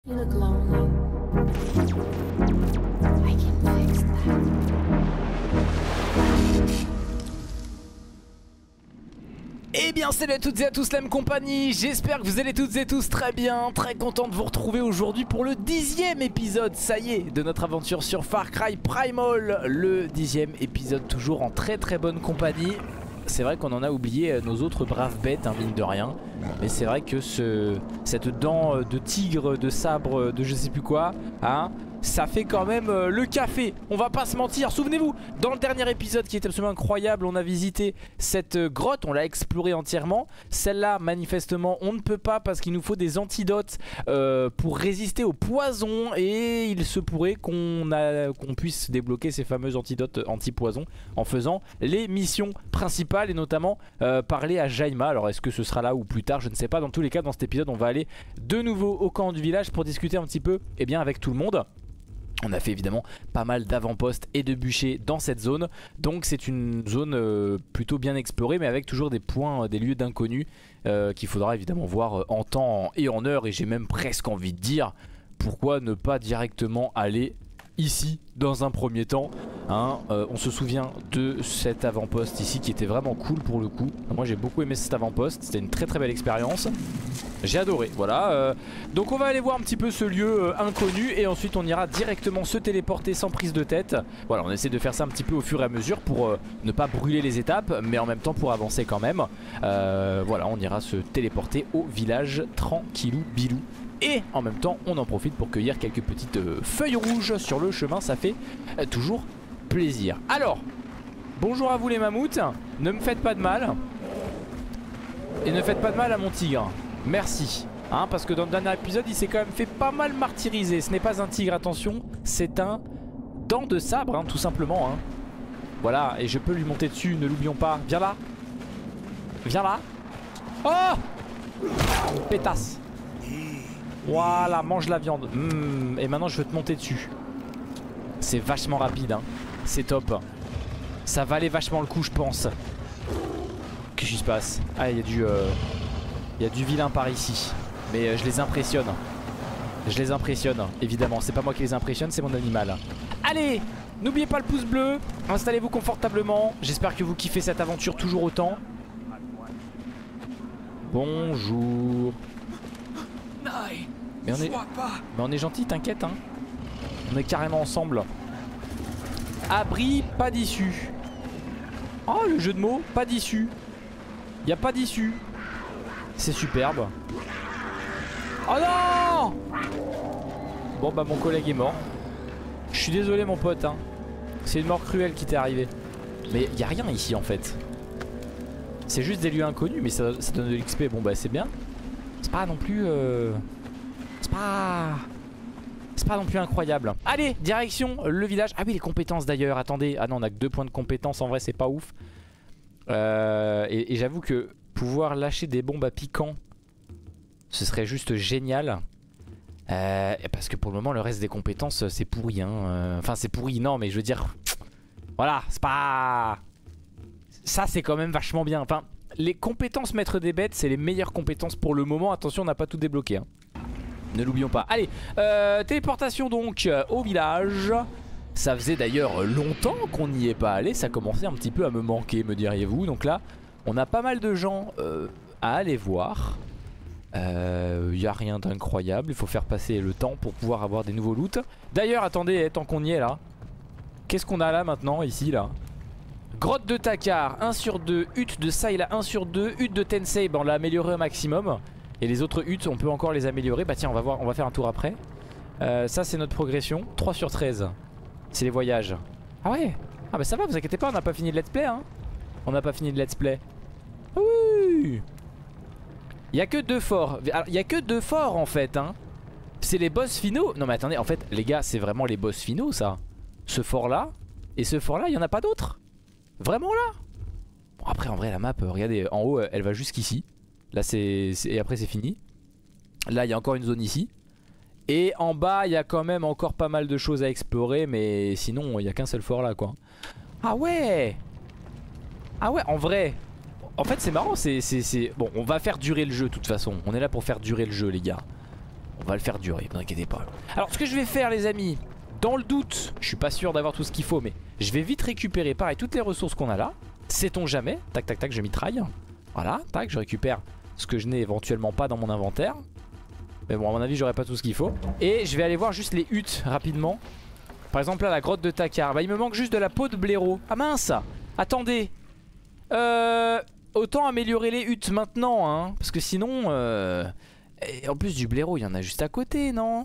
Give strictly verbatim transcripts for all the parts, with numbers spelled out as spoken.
You look lonely. I can fix that. Eh bien salut à toutes et à tous la même compagnie, j'espère que vous allez toutes et tous très bien, très content de vous retrouver aujourd'hui pour le dixième épisode, ça y est, de notre aventure sur Far Cry Primal, le dixième épisode toujours en très très bonne compagnie. C'est vrai qu'on en a oublié nos autres braves bêtes, hein, mine de rien, mais c'est vrai que ce, cette dent de tigre, de sabre, de je sais plus quoi, hein, ça fait quand même euh, le café, on va pas se mentir. Souvenez-vous, dans le dernier épisode qui est absolument incroyable, on a visité cette euh, grotte, on l'a explorée entièrement. Celle-là, manifestement, on ne peut pas parce qu'il nous faut des antidotes euh, pour résister au poison. Et il se pourrait qu'on qu'on puisse débloquer ces fameux antidotes anti-poison en faisant les missions principales et notamment euh, parler à Jaima. Alors est-ce que ce sera là ou plus tard, je ne sais pas. Dans tous les cas, dans cet épisode, on va aller de nouveau au camp du village pour discuter un petit peu eh bien, avec tout le monde. On a fait évidemment pas mal d'avant-postes et de bûchers dans cette zone. Donc c'est une zone euh, plutôt bien explorée, mais avec toujours des points, euh, des lieux d'inconnus euh, qu'il faudra évidemment voir euh, en temps et en heure. Et j'ai même presque envie de dire, pourquoi ne pas directement aller ici dans un premier temps, hein. euh, On se souvient de cet avant-poste ici qui était vraiment cool pour le coup. Moi j'ai beaucoup aimé cet avant-poste, c'était une très très belle expérience. J'ai adoré, voilà. euh, Donc on va aller voir un petit peu ce lieu euh, inconnu et ensuite on ira directement se téléporter sans prise de tête. Voilà, on essaie de faire ça un petit peu au fur et à mesure pour euh, ne pas brûler les étapes, mais en même temps pour avancer quand même. euh, Voilà, on ira se téléporter au village tranquillou bilou. Et en même temps on en profite pour cueillir quelques petites euh, feuilles rouges sur le chemin, ça fait euh, toujours plaisir. Alors, bonjour à vous les mammouths, ne me faites pas de mal. Et ne faites pas de mal à mon tigre. Merci, hein, parce que dans le dernier épisode il s'est quand même fait pas mal martyriser. Ce n'est pas un tigre, attention, c'est un dent de sabre, hein, tout simplement, hein. Voilà, et je peux lui monter dessus, ne l'oublions pas. Viens là. Viens là. Oh, pétasse. Voilà, mange la viande. mmh, Et maintenant je veux te monter dessus. C'est vachement rapide, hein. C'est top. Ça valait vachement le coup, je pense. Qu'est-ce qui se passe? Ah, il y a du... Euh... Il y a du vilain par ici. Mais euh, je les impressionne. Je les impressionne, évidemment. C'est pas moi qui les impressionne, c'est mon animal. Allez, n'oubliez pas le pouce bleu. Installez-vous confortablement. J'espère que vous kiffez cette aventure toujours autant. Bonjour. Mais on est, mais on est gentil, t'inquiète, hein. On est carrément ensemble. Abri, pas d'issue. Oh, le jeu de mots, pas d'issue. Il n'y a pas d'issue. C'est superbe. Oh non! Bon bah mon collègue est mort. Je suis désolé mon pote, hein. C'est une mort cruelle qui t'est arrivée. Mais il n'y a rien ici en fait. C'est juste des lieux inconnus, mais ça, ça donne de l'X P. Bon bah c'est bien. C'est pas non plus euh... C'est pas... C'est pas non plus incroyable. Allez, direction le village. Ah oui, les compétences d'ailleurs, attendez. Ah non, on a que deux points de compétences, en vrai c'est pas ouf. euh, Et, et j'avoue que pouvoir lâcher des bombes à piquant, ce serait juste génial. euh, Parce que pour le moment le reste des compétences c'est pourri, hein. Enfin c'est pourri, non mais je veux dire, voilà, c'est pas... Ça c'est quand même vachement bien. Enfin, les compétences maître des bêtes, c'est les meilleures compétences pour le moment. Attention, on n'a pas tout débloqué, hein. Ne l'oublions pas. Allez, euh, téléportation donc euh, au village. Ça faisait d'ailleurs longtemps qu'on n'y est pas allé. Ça commençait un petit peu à me manquer, me diriez-vous. Donc là, on a pas mal de gens euh, à aller voir. Il euh, n'y a rien d'incroyable. Il faut faire passer le temps pour pouvoir avoir des nouveaux loots. D'ailleurs, attendez, tant qu'on y est là, qu'est-ce qu'on a là maintenant, ici, là? Grotte de Takar, un sur deux. Hutte de Sayla, un sur deux. Hutte de Tensei, ben on l'a amélioré au maximum. Et les autres huttes, on peut encore les améliorer. Bah tiens, on va voir, on va faire un tour après. euh, Ça c'est notre progression, trois sur treize. C'est les voyages. Ah ouais. Ah bah ça va, vous inquiétez pas, on n'a pas fini le let's play, hein. On n'a pas fini le let's play. Oui. Il y a que deux forts. Il y a que deux forts en fait, hein. C'est les boss finaux. Non mais attendez, en fait les gars, c'est vraiment les boss finaux ça. Ce fort là et ce fort là, il n'y en a pas d'autres. Vraiment là. Bon après en vrai la map, euh, regardez, en haut elle va jusqu'ici. Là c'est... Et après c'est fini. Là il y a encore une zone ici. Et en bas il y a quand même encore pas mal de choses à explorer. Mais sinon il n'y a qu'un seul fort là quoi. Ah ouais. Ah ouais, en vrai. En fait c'est marrant, c'est... Bon, on va faire durer le jeu de toute façon. On est là pour faire durer le jeu les gars. On va le faire durer, ne vous inquiétez pas. Alors ce que je vais faire les amis, dans le doute, je suis pas sûr d'avoir tout ce qu'il faut, mais je vais vite récupérer pareil toutes les ressources qu'on a là. Sait-on jamais. Tac tac tac, je mitraille. Voilà, tac, je récupère ce que je n'ai éventuellement pas dans mon inventaire. Mais bon, à mon avis, j'aurai pas tout ce qu'il faut. Et je vais aller voir juste les huttes rapidement. Par exemple là, la grotte de Takar. Bah il me manque juste de la peau de blaireau. Ah mince. Attendez. Euh... Autant améliorer les huttes maintenant, hein. Parce que sinon... Euh... Et en plus du blaireau, il y en a juste à côté, non?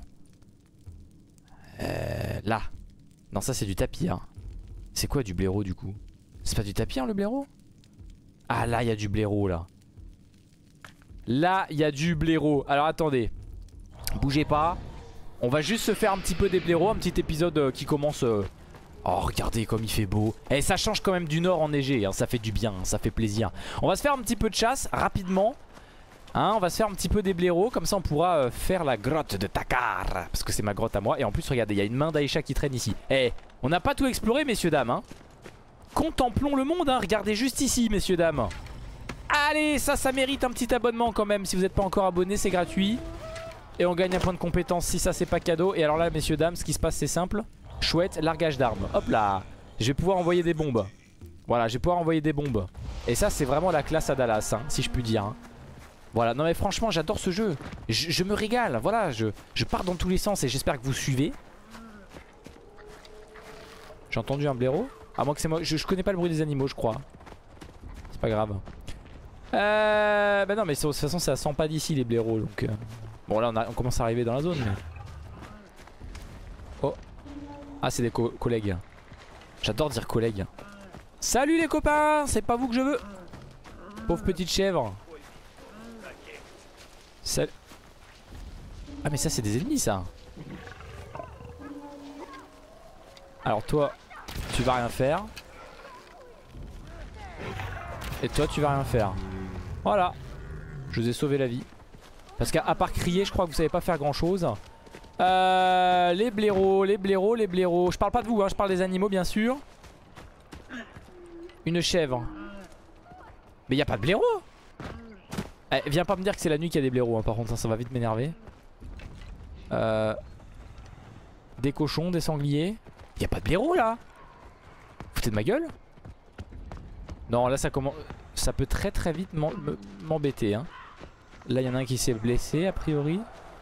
Euh... Là. Non, ça c'est du tapir. C'est quoi du blaireau du coup? C'est pas du tapir le blaireau? Ah là, il y a du blaireau là. Là, il y a du blaireau. Alors attendez. Bougez pas. On va juste se faire un petit peu des blaireaux. Un petit épisode euh, qui commence... Euh... Oh regardez comme il fait beau. Et ça change quand même du nord enneigé, hein. Ça fait du bien, hein. Ça fait plaisir. On va se faire un petit peu de chasse rapidement, hein. On va se faire un petit peu des blaireaux. Comme ça on pourra euh, faire la grotte de Takar. Parce que c'est ma grotte à moi. Et en plus regardez, il y a une main d'Aïcha qui traîne ici. Eh, on n'a pas tout exploré messieurs dames, hein. Contemplons le monde, hein. Regardez juste ici messieurs dames. Allez, ça ça mérite un petit abonnement quand même. Si vous n'êtes pas encore abonné, c'est gratuit. Et on gagne un point de compétence si ça c'est pas cadeau. Et alors là messieurs dames, ce qui se passe c'est simple. Chouette, largage d'armes. Hop là. Je vais pouvoir envoyer des bombes. Voilà, je vais pouvoir envoyer des bombes. Et ça c'est vraiment la classe à Dallas, hein, si je puis dire, hein. Voilà, non mais franchement j'adore ce jeu. je, je me régale, voilà, je, je pars dans tous les sens. Et j'espère que vous suivez. J'ai entendu un blaireau. À moins que c'est moi, je, je connais pas le bruit des animaux je crois. C'est pas grave. Euh... Bah non mais de toute façon ça sent pas d'ici les blaireaux donc euh... Bon là on, a, on commence à arriver dans la zone mais... Oh. Ah c'est des co collègues. J'adore dire collègues. Salut les copains. C'est pas vous que je veux. Pauvre petite chèvre. Salut. Ah mais ça c'est des ennemis ça. Alors toi tu vas rien faire. Et toi tu vas rien faire. Voilà. Je vous ai sauvé la vie. Parce qu'à part crier je crois que vous savez pas faire grand chose. Euh, les blaireaux, les blaireaux, les blaireaux. Je parle pas de vous, hein, je parle des animaux bien sûr. Une chèvre. Mais y a pas de blaireaux. Eh, viens pas me dire que c'est la nuit qu'il y a des blaireaux, hein, par contre ça, ça va vite m'énerver. euh, Des cochons, des sangliers. Y a pas de blaireaux là. Foutez de ma gueule. Non là ça commence. Ça peut très très vite m'embêter, hein. Là y en a un qui s'est blessé a priori.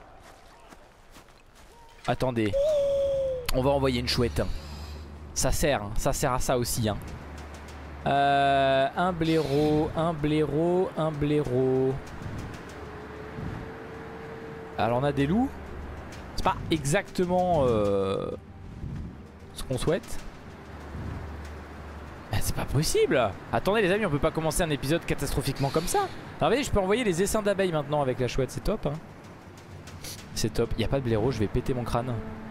Attendez. On va envoyer une chouette. Ça sert, hein. Ça sert à ça aussi, hein. Euh, un blaireau, un blaireau, un blaireau. Alors on a des loups. C'est pas exactement euh, ce qu'on souhaite. C'est pas possible. Attendez les amis, on peut pas commencer un épisode catastrophiquement comme ça. Alors vous voyez, je peux envoyer les essaims d'abeilles maintenant avec la chouette, c'est top, hein. C'est top, il n'y a pas de blaireau, je vais péter mon crâne.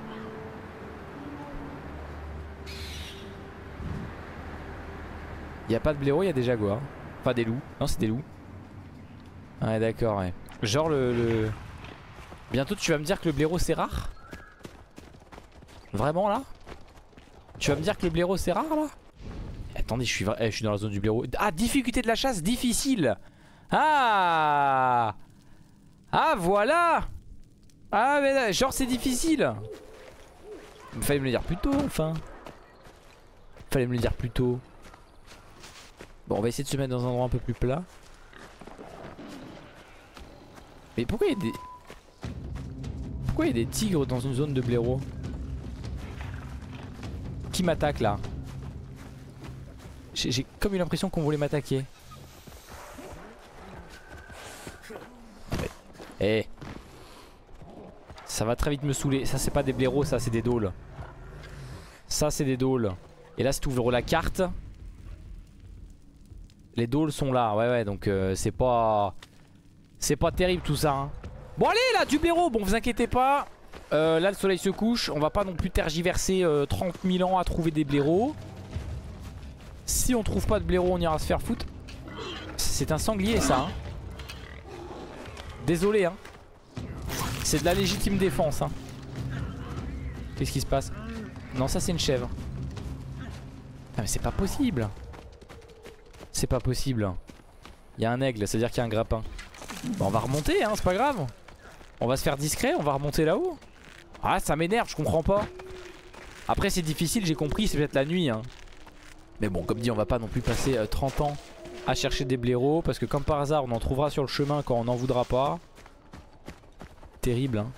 Il n'y a pas de blaireau, il y a des jaguars. Enfin des loups, non c'est des loups. Ouais d'accord, ouais. Genre le, le... Bientôt tu vas me dire que le blaireau c'est rare. Vraiment là? Tu vas me dire que le blaireau c'est rare là? Attendez, je suis, eh, je suis dans la zone du blaireau. Ah, difficulté de la chasse, difficile. Ah. Ah voilà. Ah mais là, genre c'est difficile. Il fallait me le dire plus tôt enfin. Fallait me le dire plus tôt. Bon on va essayer de se mettre dans un endroit un peu plus plat. Mais pourquoi il y a des... Pourquoi il y a des tigres dans une zone de blaireau? Qui m'attaque là? J'ai comme eu l'impression qu'on voulait m'attaquer. Eh hey. Ça va très vite me saouler. Ça c'est pas des blaireaux, ça c'est des dôles. Ça c'est des dôles. Et là si tu ouvres la carte, les dôles sont là. Ouais ouais donc euh, c'est pas... C'est pas terrible tout ça, hein. Bon allez là du blaireau. Bon vous inquiétez pas, euh, là le soleil se couche. On va pas non plus tergiverser euh, trente mille ans à trouver des blaireaux. Si on trouve pas de blaireau on ira se faire foutre. C'est un sanglier ça, hein. Désolé hein. C'est de la légitime défense, hein. Qu'est-ce qui se passe? Non ça c'est une chèvre. Ah mais c'est pas possible. C'est pas possible. Il y a un aigle, c'est à dire qu'il y a un grappin. Bon on va remonter hein, c'est pas grave. On va se faire discret, on va remonter là-haut. Ah ça m'énerve, je comprends pas. Après c'est difficile, j'ai compris, c'est peut-être la nuit hein. Mais bon comme dit on va pas non plus passer euh, trente ans à chercher des blaireaux. Parce que comme par hasard on en trouvera sur le chemin quand on n'en voudra pas. Terrible hein.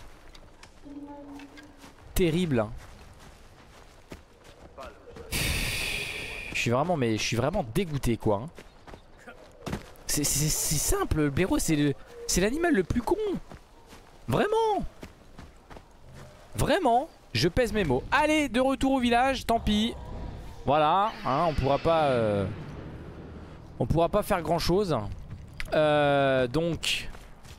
Terrible hein. Je suis vraiment mais je suis vraiment dégoûté quoi hein. C'est simple, le blaireau c'est l'animal le, le plus con. Vraiment. Vraiment. Je pèse mes mots. Allez, de retour au village, tant pis. Voilà, hein, on pourra pas euh, on pourra pas faire grand chose. euh, Donc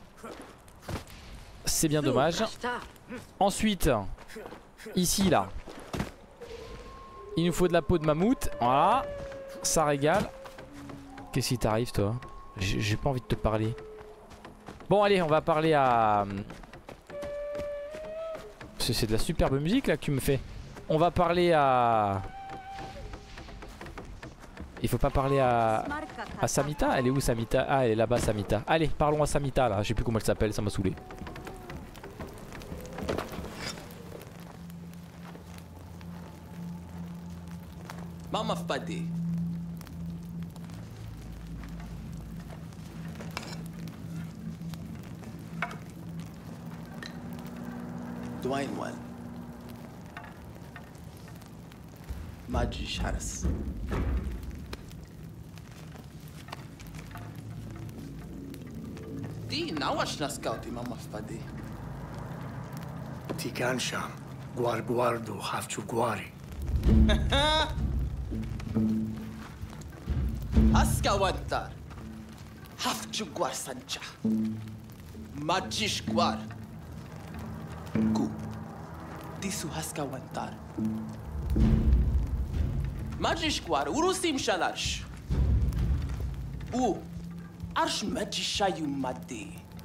c'est bien dommage. Ensuite, ici là, il nous faut de la peau de mammouth. Voilà, ça régale. Qu'est-ce qui t'arrive toi? J'ai pas envie de te parler. Bon allez, on va parler à... C'est de la superbe musique là que tu me fais. On va parler à... Il faut pas parler à... à Samita. Elle est où Samita? Ah elle est là-bas Samita. Allez parlons à Samita là. Je sais plus comment elle s'appelle, ça m'a saoulé. Mama Fpadi. دوين وان ما تجيش حرس دي نواش نسكاوتي ماما فبادي تيكان شام غوار غواردو خافچو غواري هسكا وانتار حفچو غوار سانچا ما تجيش غوار Ku, tisu haska wantar. Magish kwar, urusim shalarsh. U, arsh majishayu madi.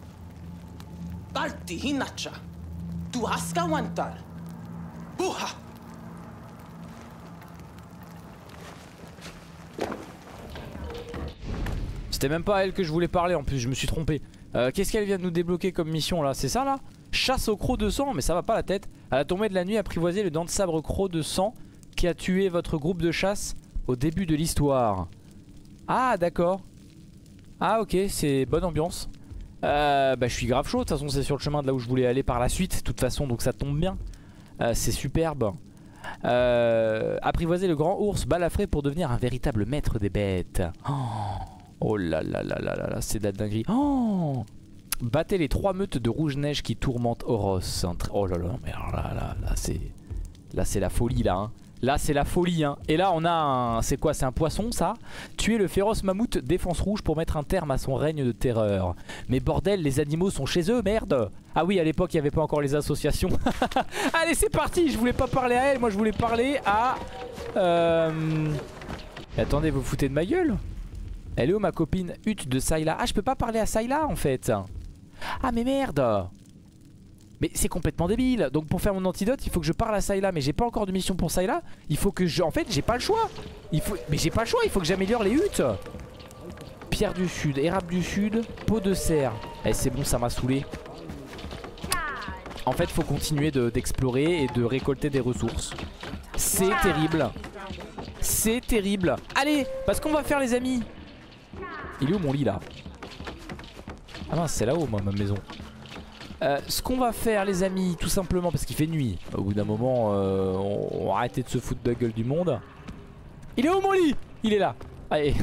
Balti hinacha. Tu haska wantar. Buha. C'était même pas à elle que je voulais parler en plus, je me suis trompé. euh, Qu'est-ce qu'elle vient de nous débloquer comme mission là? C'est ça là? Chasse au croc de sang, mais ça va pas la tête. À la tombée de la nuit, apprivoisez le dent de sabre croc de sang qui a tué votre groupe de chasse au début de l'histoire. Ah d'accord. Ah ok, c'est bonne ambiance. euh, Bah je suis grave chaud, de toute façon c'est sur le chemin de là où je voulais aller par la suite. De toute façon donc ça tombe bien. euh, C'est superbe. euh, Apprivoisez le grand ours balafré pour devenir un véritable maître des bêtes. Oh, oh là là là là là là, c'est de la dinguerie. Oh, battez les trois meutes de rouge-neige qui tourmentent Oros. Oh là là, mais alors là, là, là c'est... Là c'est la folie là hein. Là c'est la folie hein. Et là on a un... C'est quoi? C'est un poisson ça? Tuer le féroce mammouth défense rouge pour mettre un terme à son règne de terreur. Mais bordel, les animaux sont chez eux, merde. Ah oui, à l'époque il n'y avait pas encore les associations. Allez c'est parti. Je voulais pas parler à elle, moi je voulais parler à... Euh... Attendez, vous vous foutez de ma gueule? Elle est où ma copine Hutte de Sayla? Ah je peux pas parler à Sayla en fait. Ah mais merde. Mais c'est complètement débile. Donc pour faire mon antidote il faut que je parle à Sayla. Mais j'ai pas encore de mission pour Sayla. Il faut que je... En fait j'ai pas le choix. Il faut... Mais j'ai pas le choix, il faut que j'améliore les huttes. Pierre du Sud, érable du Sud, peau de cerf. Eh c'est bon, ça m'a saoulé. En fait faut continuer d'explorer de, et de récolter des ressources. C'est terrible. C'est terrible. Allez, parce qu'on va faire les amis. Il est où mon lit là? Ah non c'est là-haut moi ma maison. euh, Ce qu'on va faire les amis, tout simplement parce qu'il fait nuit. Au bout d'un moment euh, on, on va arrêter de se foutre de la gueule du monde. Il est où mon lit? Il est là. Allez.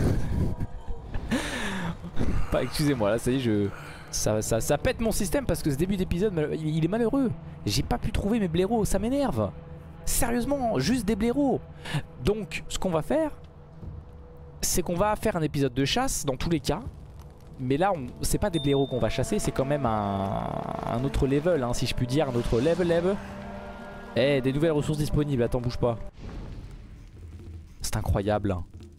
Bah, excusez-moi là ça y est je... Ça, ça, ça pète mon système parce que ce début d'épisode il, il est malheureux. J'ai pas pu trouver mes blaireaux, ça m'énerve. Sérieusement, juste des blaireaux. Donc ce qu'on va faire, c'est qu'on va faire un épisode de chasse dans tous les cas. Mais là, c'est pas des blaireaux qu'on va chasser, c'est quand même un, un autre level, hein, si je puis dire, un autre level level. Eh, des nouvelles ressources disponibles, attends, bouge pas. C'est incroyable.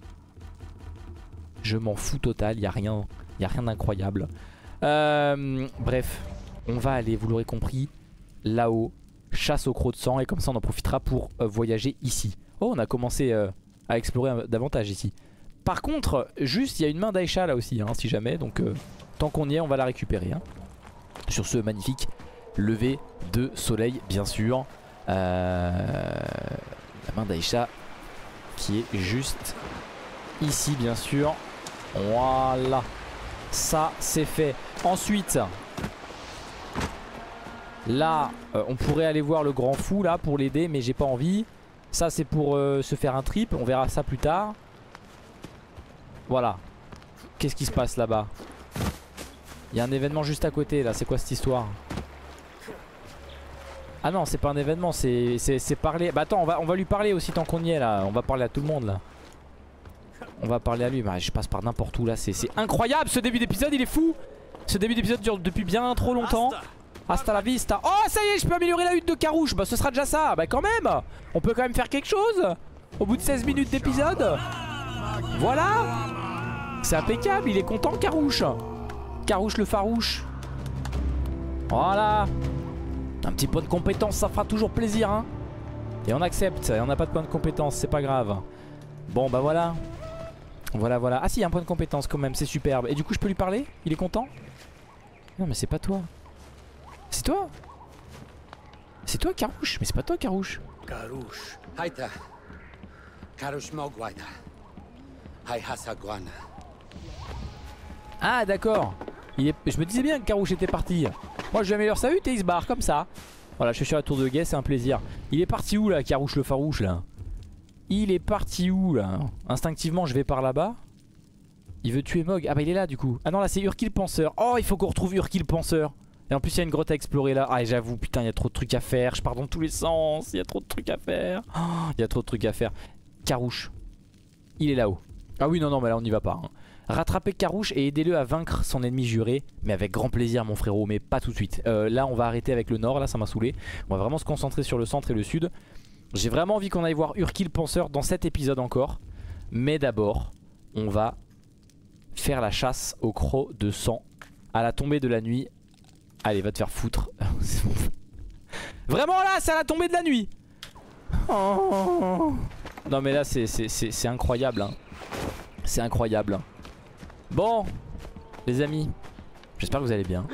Je m'en fous total, y a rien, y a rien d'incroyable. Euh, bref, on va aller, vous l'aurez compris, là-haut, chasse au croc de sang, et comme ça on en profitera pour euh, voyager ici. Oh, on a commencé euh, à explorer euh, davantage ici. Par contre, juste, il y a une main d'Aïcha là aussi, hein, si jamais. Donc, euh, tant qu'on y est, on va la récupérer. Hein. Sur ce, magnifique lever de soleil bien sûr. euh, La main d'Aïcha qui est juste ici bien sûr. Voilà. Ça c'est fait. Ensuite là euh, on pourrait aller voir le grand fou là pour l'aider, mais j'ai pas envie. Ça c'est pour euh, se faire un trip. On verra ça plus tard. Voilà. Qu'est-ce qui se passe là-bas? Il y a un événement juste à côté là. C'est quoi cette histoire? Ah non, c'est pas un événement, c'est parler. Bah attends, on va, on va lui parler aussi tant qu'on y est là. On va parler à tout le monde là. On va parler à lui. Bah, je passe par n'importe où là. C'est incroyable ce début d'épisode, il est fou. Ce début d'épisode dure depuis bien trop longtemps. Hasta la vista. Oh, ça y est, je peux améliorer la hutte de Carouche. Bah, ce sera déjà ça. Bah, quand même. On peut quand même faire quelque chose. Au bout de seize minutes d'épisode. Voilà. C'est impeccable. Il est content, Carouche. Carouche le farouche. Voilà. Un petit point de compétence, ça fera toujours plaisir, hein. Et on accepte. Et on n'a pas de point de compétence, c'est pas grave. Bon, bah voilà. Voilà, voilà. Ah, si, il y a un point de compétence quand même. C'est superbe. Et du coup, je peux lui parler? Il est content? Non, mais c'est pas toi. C'est toi? C'est toi, Carouche? Mais c'est pas toi, Carouche. Carouche. Haita. Karush Mogwaida. Hai Hasagwana. Ah, d'accord. Il est... Je me disais bien que Carouche était parti. Moi, je lui améliore sa hutte et il se barre comme ça. Voilà, je suis sur la tour de guet, c'est un plaisir. Il est parti où là, Carouche le farouche là? Il est parti où là? Instinctivement, je vais par là-bas. Il veut tuer Mog. Ah bah il est là du coup. Ah non, là c'est Urki le penseur. Oh, il faut qu'on retrouve Urki le penseur. Et en plus il y a une grotte à explorer là. Ah, j'avoue, putain, il y a trop de trucs à faire. Je pars dans tous les sens. Il y a trop de trucs à faire. Oh, il y a trop de trucs à faire. Carouche, il est là-haut. Ah oui, non, non, mais là on n'y va pas, hein. Rattrapez Carouche et aidez-le à vaincre son ennemi juré. Mais avec grand plaisir, mon frérot, mais pas tout de suite. euh, Là on va arrêter avec le nord, là ça m'a saoulé. On va vraiment se concentrer sur le centre et le sud. J'ai vraiment envie qu'on aille voir Urki le penseur dans cet épisode encore. Mais d'abord, on va faire la chasse au croc de sang à la tombée de la nuit. Allez, va te faire foutre. C'est bon. Vraiment là, c'est à la tombée de la nuit. Oh. Non mais là c'est incroyable, hein. C'est incroyable. Bon, les amis, j'espère que vous allez bien.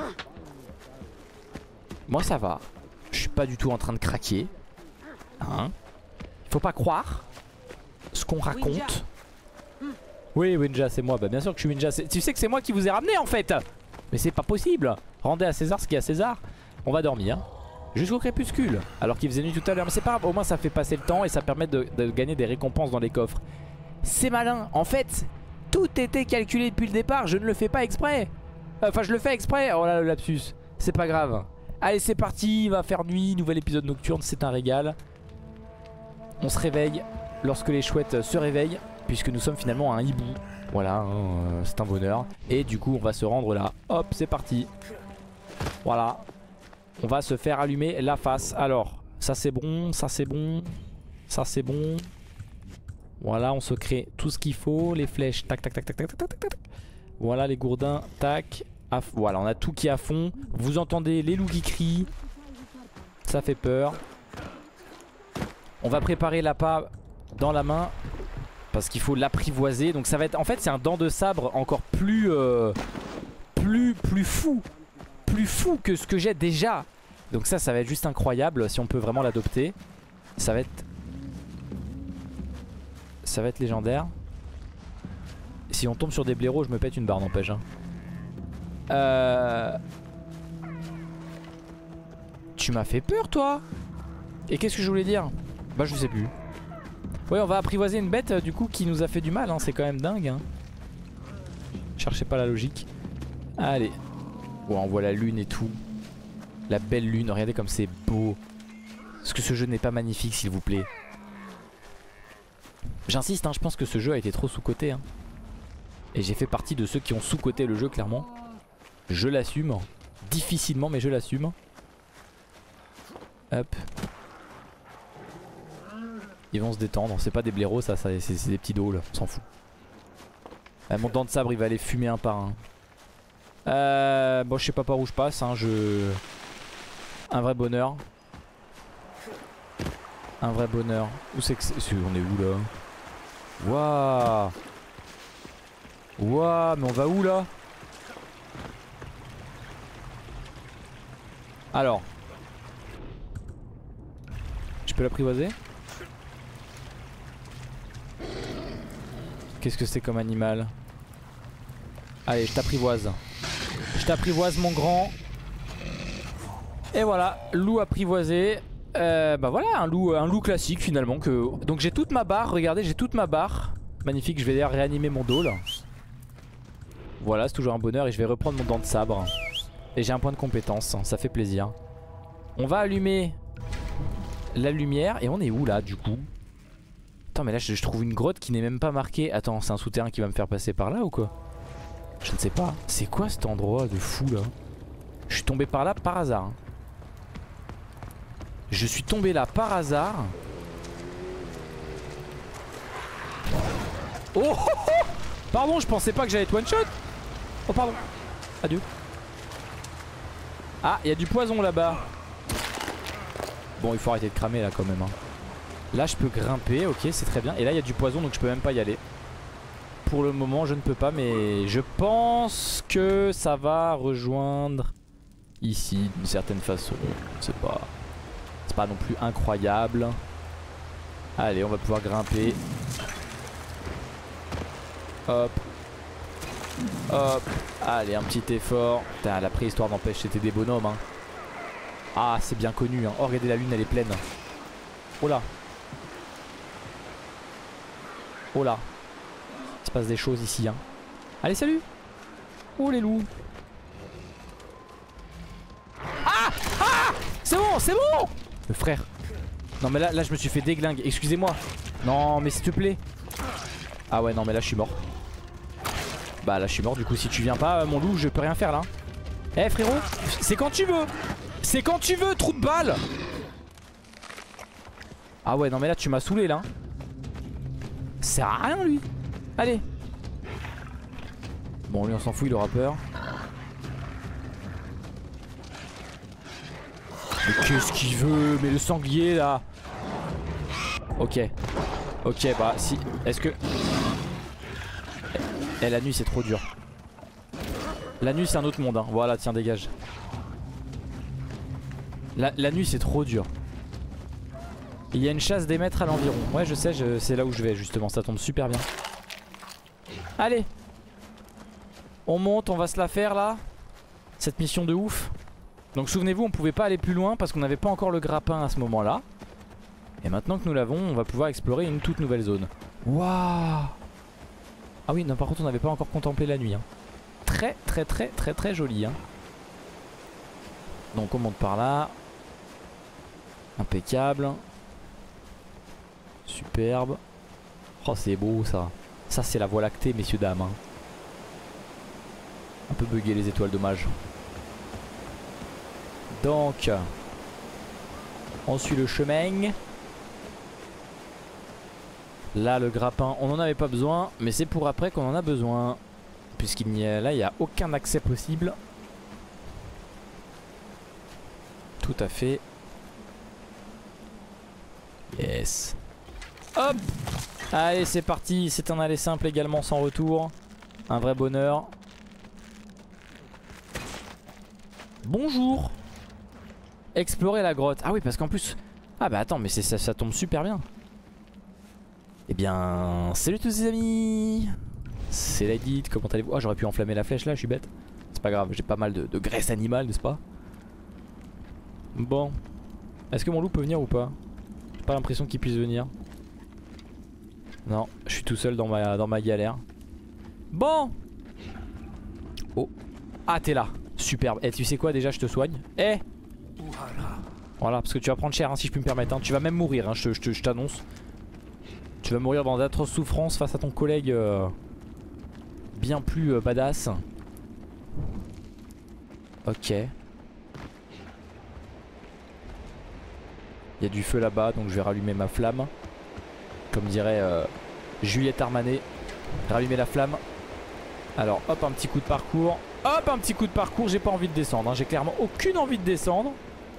Moi ça va. Je suis pas du tout en train de craquer, hein. Faut pas croire ce qu'on raconte. Oui, Winja, c'est moi. Bah bien sûr que je suis Winja. Tu sais que c'est moi qui vous ai ramené en fait. Mais c'est pas possible. Rendez à César ce qui est à César. On va dormir jusqu'au crépuscule, alors qu'il faisait nuit tout à l'heure. Mais c'est pas grave, au moins ça fait passer le temps et ça permet de, de gagner des récompenses dans les coffres. C'est malin. En fait, tout était calculé depuis le départ. Je ne le fais pas exprès. Enfin, je le fais exprès. Oh là, le lapsus. C'est pas grave. Allez, c'est parti. Il va faire nuit. Nouvel épisode nocturne. C'est un régal. On se réveille lorsque les chouettes se réveillent, puisque nous sommes finalement un hibou. Voilà, hein, euh, c'est un bonheur. Et du coup, on va se rendre là. Hop, c'est parti. Voilà. On va se faire allumer la face. Alors, ça c'est bon, ça c'est bon, ça c'est bon. Voilà, on se crée tout ce qu'il faut. Les flèches, tac, tac, tac, tac, tac, tac, tac, tac. Voilà, les gourdins, tac. À, voilà, on a tout qui est à fond. Vous entendez les loups qui crient. Ça fait peur. On va préparer l'appât dans la main, parce qu'il faut l'apprivoiser. Donc ça va être... En fait, c'est un dent de sabre encore plus... Euh, plus, plus fou. Plus fou que ce que j'ai déjà. Donc ça, ça va être juste incroyable si on peut vraiment l'adopter. Ça va être... Ça va être légendaire. Si on tombe sur des blaireaux, je me pète une barre, n'empêche, hein. Euh... Tu m'as fait peur, toi. Et qu'est-ce que je voulais dire? Bah je sais plus. Ouais, on va apprivoiser une bête du coup qui nous a fait du mal, hein. C'est quand même dingue, hein. Cherchez pas la logique. Allez. Ouais, on voit la lune et tout. La belle lune, regardez comme c'est beau. Est-ce que ce jeu n'est pas magnifique, s'il vous plaît? J'insiste, hein, je pense que ce jeu a été trop sous-coté, hein. Et j'ai fait partie de ceux qui ont sous-coté le jeu, clairement. Je l'assume. Difficilement, mais je l'assume. Hop. Ils vont se détendre, c'est pas des blaireaux, ça, ça c'est des petits dos là, on s'en fout. Euh, mon dent de sabre il va les fumer un par un. Euh, bon, je sais pas par où je passe, hein, je... Un vrai bonheur. Un vrai bonheur. Où c'est que c'est? On est où là? Waouh. Waouh, mais on va où là? Alors, peux l'apprivoiser? Qu'est-ce que c'est comme animal? Allez, je t'apprivoise. Je t'apprivoise mon grand. Et voilà, loup apprivoisé. Euh, bah voilà, un loup, un loup classique finalement. Que... Donc j'ai toute ma barre, regardez, j'ai toute ma barre. Magnifique, je vais d'ailleurs réanimer mon dôle. Voilà, c'est toujours un bonheur et je vais reprendre mon dent de sabre. Et j'ai un point de compétence, ça fait plaisir. On va allumer la lumière. Et on est où là du coup? Attends, mais là je, je trouve une grotte qui n'est même pas marquée. Attends, c'est un souterrain qui va me faire passer par là ou quoi? Je ne sais pas. C'est quoi cet endroit de fou là? Je suis tombé par là par hasard. hein. Je suis tombé là par hasard. Oh, oh, oh pardon, je pensais pas que j'allais être one shot. Oh pardon. Adieu. Ah, il y a du poison là-bas. Bon, il faut arrêter de cramer là quand même. Hein. Là, je peux grimper, ok, c'est très bien. Et là, il y a du poison, donc je peux même pas y aller. Pour le moment, je ne peux pas, mais je pense que ça va rejoindre ici d'une certaine façon. C'est pas, c'est pas non plus incroyable. Allez, on va pouvoir grimper. Hop. Hop. Allez, un petit effort. Putain, la préhistoire n'empêche, c'était des bonhommes. Hein. Ah, c'est bien connu. Hein. Oh, regardez, la lune, elle est pleine. Oh là. Oh là. Il se passe des choses ici. Hein. Allez, salut. Oh, les loups. Ah ah c'est bon, c'est bon. Le frère. Non, mais là, là, je me suis fait déglingue. Excusez-moi. Non, mais s'il te plaît. Ah ouais, non, mais là, je suis mort. Bah là je suis mort du coup, si tu viens pas mon loup je peux rien faire là. Eh hey, frérot, c'est quand tu veux. C'est quand tu veux, trou de balle. Ah ouais non mais là tu m'as saoulé là. Ça sert à rien lui. Allez. Bon lui on s'en fout, il aura peur. Mais qu'est-ce qu'il veut? Mais le sanglier là. Ok. Ok bah si. Est-ce que... Eh la nuit c'est trop dur. La nuit c'est un autre monde hein. Voilà tiens dégage. La, la nuit c'est trop dur. Il y a une chasse des maîtres à l'environ. Ouais je sais je, c'est là où je vais justement. Ça tombe super bien. Allez. On monte, on va se la faire là. Cette mission de ouf. Donc souvenez-vous on pouvait pas aller plus loin parce qu'on n'avait pas encore le grappin à ce moment là. Et maintenant que nous l'avons on va pouvoir explorer une toute nouvelle zone. Waouh. Ah oui, non, par contre on n'avait pas encore contemplé la nuit. Hein. Très très très très très joli. Hein. Donc on monte par là. Impeccable. Superbe. Oh c'est beau ça. Ça c'est la voie lactée messieurs dames. Hein. Un peu bugué les étoiles, dommage. Donc on suit le chemin. Là le grappin on n'en avait pas besoin. Mais c'est pour après qu'on en a besoin. Puisqu'il n'y a là il n'y a aucun accès possible. Tout à fait. Yes. Hop. Allez c'est parti. C'est un aller simple également sans retour. Un vrai bonheur. Bonjour. Explorer la grotte. Ah oui parce qu'en plus... Ah bah attends mais ça, ça tombe super bien. Eh bien, salut tous les amis. C'est Lydit, comment allez-vous? Oh j'aurais pu enflammer la flèche là, je suis bête. C'est pas grave, j'ai pas mal de, de graisse animale, n'est-ce pas? Bon. Est-ce que mon loup peut venir ou pas? J'ai pas l'impression qu'il puisse venir. Non, je suis tout seul dans ma, dans ma galère. Bon. Oh. Ah t'es là, superbe. Et tu sais quoi déjà, je te soigne. Eh. Voilà, parce que tu vas prendre cher hein, si je puis me permettre hein. Tu vas même mourir, hein, je, je, je t'annonce. Tu vas mourir dans d'atroces souffrances face à ton collègue euh, bien plus euh, badass. Ok. Il y a du feu là-bas donc je vais rallumer ma flamme. Comme dirait euh, Juliette Armanet. Rallumer la flamme. Alors hop un petit coup de parcours. Hop un petit coup de parcours. J'ai pas envie de descendre hein. J'ai clairement aucune envie de descendre.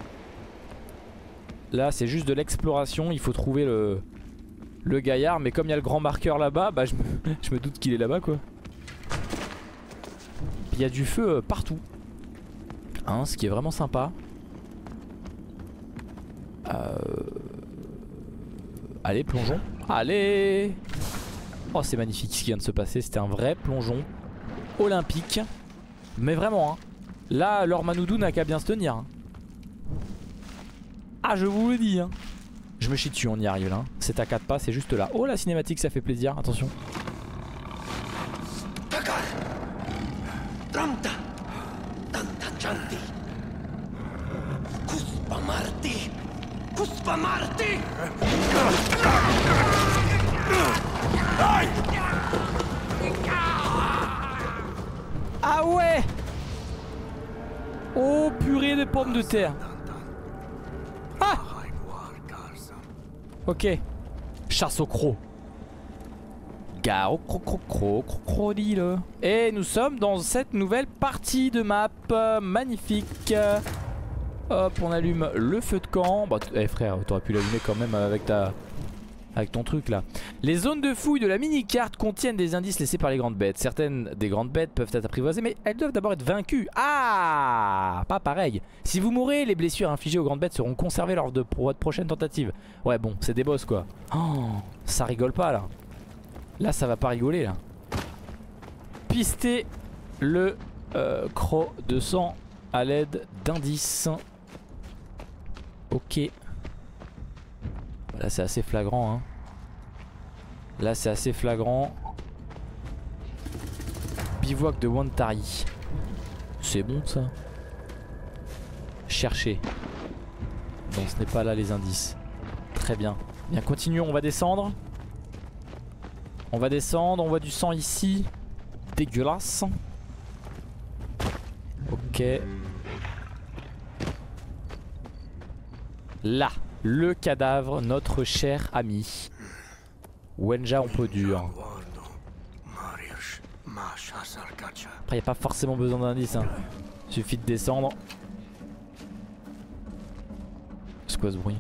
Là c'est juste de l'exploration. Il faut trouver le... le gaillard, mais comme il y a le grand marqueur là-bas, bah je me, je me doute qu'il est là-bas quoi. Il y a du feu euh, partout, hein, ce qui est vraiment sympa. Euh... Allez, plongeons. Allez. Oh, c'est magnifique ce qui vient de se passer. C'était un vrai plongeon olympique. Mais vraiment, hein. Là, leur Manoudou n'a qu'à bien se tenir. Hein. Ah, je vous le dis. Hein. Je me chie dessus, on y arrive là. C'est à quatre pas, c'est juste là. Oh, la cinématique, ça fait plaisir. Attention. Ah ouais. Oh purée de pommes de terre. Ah. Ok. Chasse au croc. Gare au cro cro cro crocodile. Et nous sommes dans cette nouvelle partie de map. Magnifique. Hop, on allume le feu de camp. Bah, eh frère, t'aurais pu l'allumer quand même avec ta... avec ton truc là. Les zones de fouille de la mini-carte contiennent des indices laissés par les grandes bêtes. Certaines des grandes bêtes peuvent être apprivoisées, mais elles doivent d'abord être vaincues. Ah, pas pareil. Si vous mourrez, les blessures infligées aux grandes bêtes seront conservées lors de votre prochaine tentative. Ouais bon, c'est des boss quoi. Oh, ça rigole pas là. Là ça va pas rigoler là. Pister le euh, croc de sang à l'aide d'indices. Ok. Là c'est assez flagrant hein. Là c'est assez flagrant. Bivouac de Wantari. C'est bon ça. Chercher. Non, ce n'est pas là les indices. Très bien. Bien, continuons, on va descendre. On va descendre, on voit du sang ici. Dégueulasse. Ok. Là, le cadavre, notre cher ami. Wenja on peut dur. Après il n'y a pas forcément besoin d'indices hein. Suffit de descendre. C'est quoi ce bruit?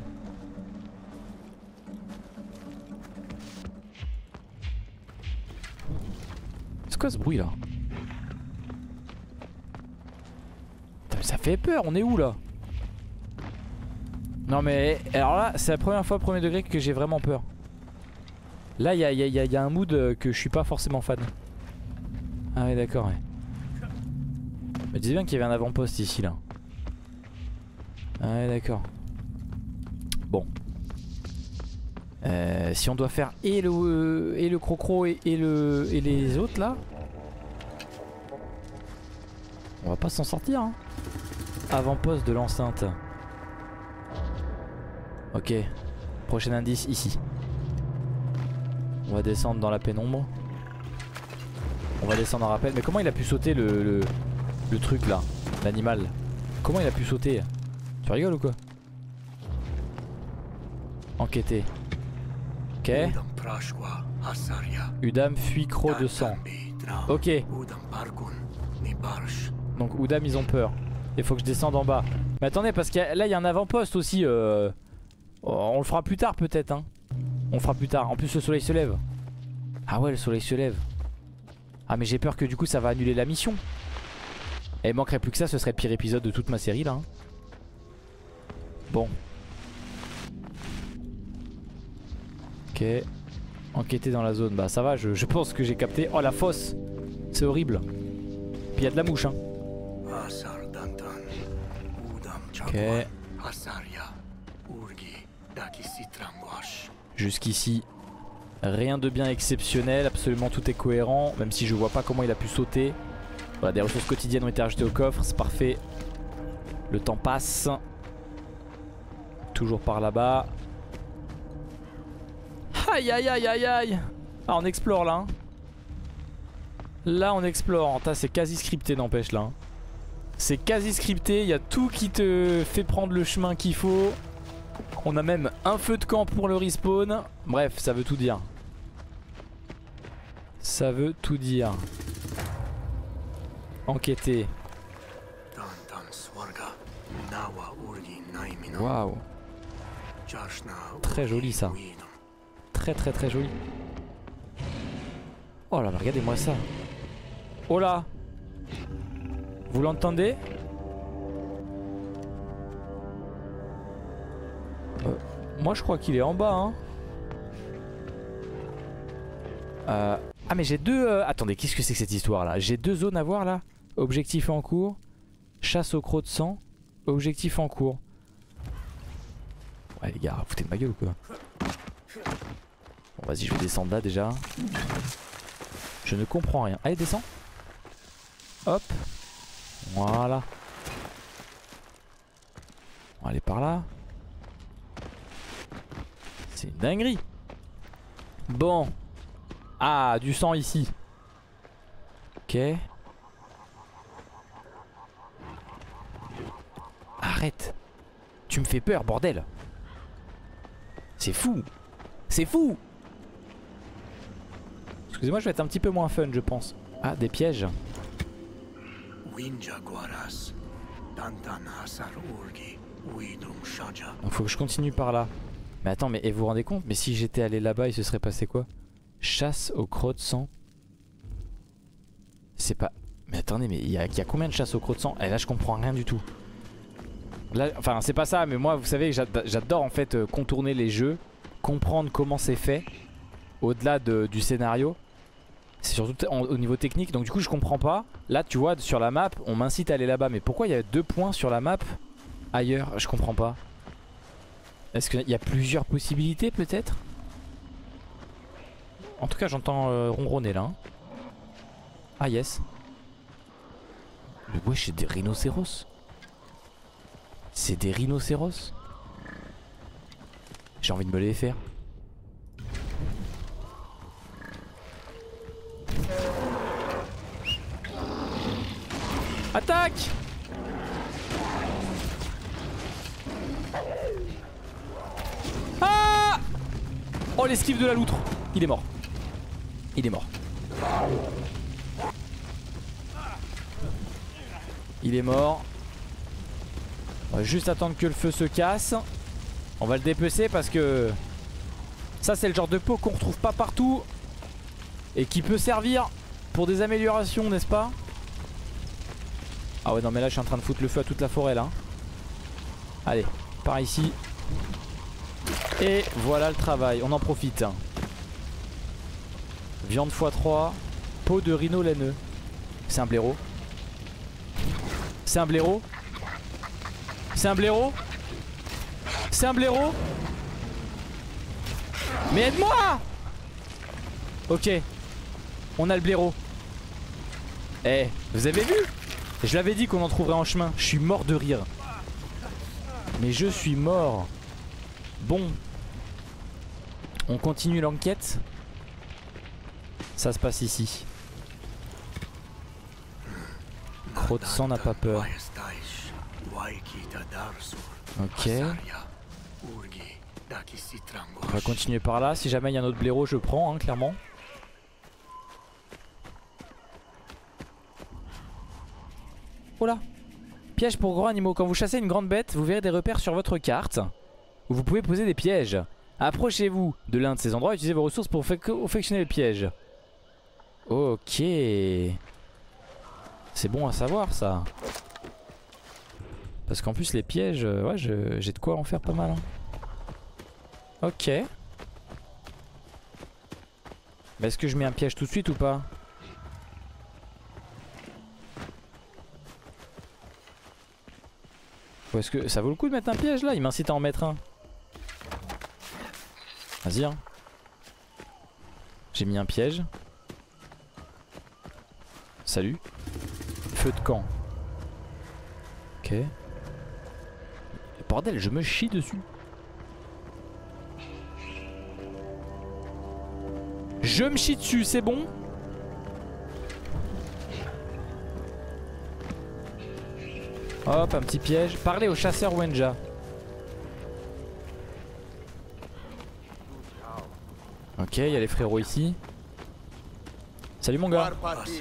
C'est quoi ce bruit là? Putain, ça fait peur, on est où là? Non mais alors là c'est la première fois premier degré que j'ai vraiment peur. Là il y a, y, a, y, a, y a un mood que je suis pas forcément fan. Ah ouais d'accord ouais. Je me disais bien qu'il y avait un avant-poste ici là. Ah ouais d'accord. Bon. Euh, si on doit faire et le euh, et le crocro et, et le et les autres là, on va pas s'en sortir hein. Avant-poste de l'enceinte. Ok. Prochain indice ici. On va descendre dans la pénombre. On va descendre en rappel. Mais comment il a pu sauter le, le, le truc là? L'animal. Comment il a pu sauter? Tu rigoles ou quoi? Enquêter. Ok. Udam fuit croc de sang. Ok. Donc Udam ils ont peur. Il faut que je descende en bas. Mais attendez parce que là il y a un avant-poste aussi. Euh... On le fera plus tard peut-être hein. On le fera plus tard. En plus le soleil se lève. Ah ouais le soleil se lève. Ah mais j'ai peur que du coup ça va annuler la mission. Et il manquerait plus que ça, ce serait le pire épisode de toute ma série là hein. Bon. Ok. Enquêter dans la zone. Bah ça va je, je pense que j'ai capté. Oh la fosse. C'est horrible. Puis il y a de la mouche hein. Ok. Jusqu'ici rien de bien exceptionnel. Absolument tout est cohérent. Même si je vois pas comment il a pu sauter. Voilà, des ressources quotidiennes ont été rajoutées au coffre. C'est parfait. Le temps passe. Toujours par là-bas. Aïe aïe aïe aïe aïe. Ah on explore là hein. Là on explore. C'est quasi scripté n'empêche là hein. C'est quasi scripté. Il y a tout qui te fait prendre le chemin qu'il faut. On a même un feu de camp pour le respawn. Bref ça veut tout dire. Ça veut tout dire. Enquêter. Waouh. Très joli ça. Très très très joli. Oh là là, regardez-moi ça. Oh là. Vous l'entendez? euh, Moi je crois qu'il est en bas hein. Euh... Ah mais j'ai deux... Euh... Attendez, qu'est-ce que c'est que cette histoire là? J'ai deux zones à voir là. Objectif en cours. Chasse au croc de sang. Objectif en cours. Ouais les gars, foutez de ma gueule ou quoi? Bon vas-y, je vais descendre là déjà. Je ne comprends rien. Allez, descends. Hop. Voilà. On va aller par là. C'est une dinguerie. Bon. Ah, du sang ici. Ok. Arrête. Tu me fais peur, bordel. C'est fou. C'est fou. Excusez-moi, je vais être un petit peu moins fun, je pense. Ah, des pièges. Donc faut que je continue par là. Mais attends, mais et vous vous rendez compte? Mais si j'étais allé là-bas, il se serait passé quoi? Chasse au croc de sang. C'est pas... Mais attendez, mais il y, y a combien de chasse au croc de sang? Et là je comprends rien du tout. Là, enfin c'est pas ça, mais moi vous savez, j'adore en fait contourner les jeux, comprendre comment c'est fait, au-delà de, du scénario. C'est surtout en, au niveau technique, donc du coup je comprends pas. Là tu vois sur la map, on m'incite à aller là-bas, mais pourquoi il y a deux points sur la map ailleurs? Je comprends pas. Est-ce qu'il y a plusieurs possibilités peut-être? En tout cas j'entends euh, ronronner là. Hein. Ah yes. Le wesh, c'est des rhinocéros. C'est des rhinocéros. J'ai envie de me les faire. Attaque! Ah! Oh, l'esquive de la loutre. Il est mort. Il est mort. Il est mort. On va juste attendre que le feu se casse. On va le dépecer parce que ça c'est le genre de peau qu'on retrouve pas partout et qui peut servir pour des améliorations, n'est-ce pas? Ah ouais non mais là je suis en train de foutre le feu à toute la forêt là. Allez, par ici. Et voilà le travail, on en profite. Viande fois trois. Peau de rhino laineux. C'est un blaireau. C'est un blaireau. C'est un blaireau. C'est un blaireau. Mais aide-moi. Ok. On a le blaireau. Eh, vous avez vu? Je l'avais dit qu'on en trouverait en chemin. Je suis mort de rire. Mais je suis mort. Bon. On continue l'enquête. Ça se passe ici. Croc de sang n'a pas peur. Ok. On va continuer par là. Si jamais il y a un autre blaireau, je prends, hein, clairement. Oh là. Piège pour grands animaux. Quand vous chassez une grande bête, vous verrez des repères sur votre carte où vous pouvez poser des pièges. Approchez-vous de l'un de ces endroits et utilisez vos ressources pour affectionner le piège. Ok. C'est bon à savoir ça. Parce qu'en plus les pièges, ouais, j'ai de quoi en faire pas mal. Hein. Ok. Mais est-ce que je mets un piège tout de suite ou pas? Ou est-ce que ça vaut le coup de mettre un piège là? Il m'incite à en mettre un. Vas-y hein. J'ai mis un piège. Salut. Feu de camp. Ok. Bordel, je me chie dessus. Je me chie dessus, c'est bon? Hop, un petit piège. Parlez au chasseur Wenja. Ok, il y a les frérots ici. Salut mon gars.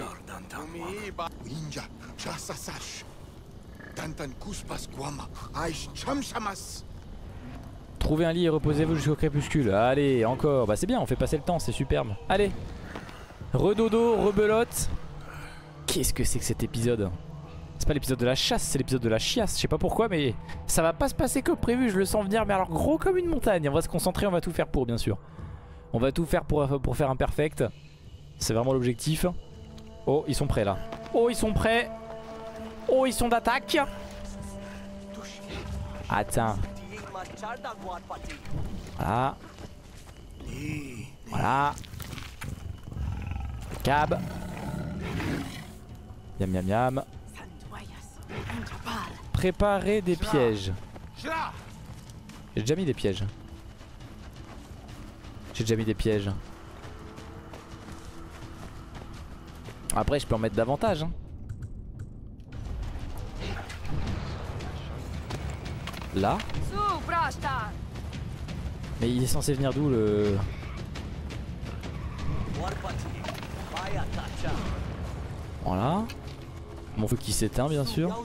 Trouvez un lit et reposez-vous jusqu'au crépuscule. Allez, encore. Bah c'est bien, on fait passer le temps, c'est superbe. Allez. Redodo, rebelote. Qu'est-ce que c'est que cet épisode? C'est pas l'épisode de la chasse, c'est l'épisode de la chiasse. Je sais pas pourquoi, mais ça va pas se passer comme prévu. Je le sens venir, mais alors gros comme une montagne. On va se concentrer, on va tout faire pour, bien sûr. On va tout faire pour, pour faire un perfect. C'est vraiment l'objectif. Oh, ils sont prêts là. Oh, ils sont prêts. Oh, ils sont d'attaque. Attends. Voilà. Voilà. Cab. Yam yam yam. Préparer des pièges. J'ai déjà mis des pièges. J'ai déjà mis des pièges. Après je peux en mettre davantage hein. Là. Mais il est censé venir d'où le... Voilà. Mon feu qui s'éteint bien sûr.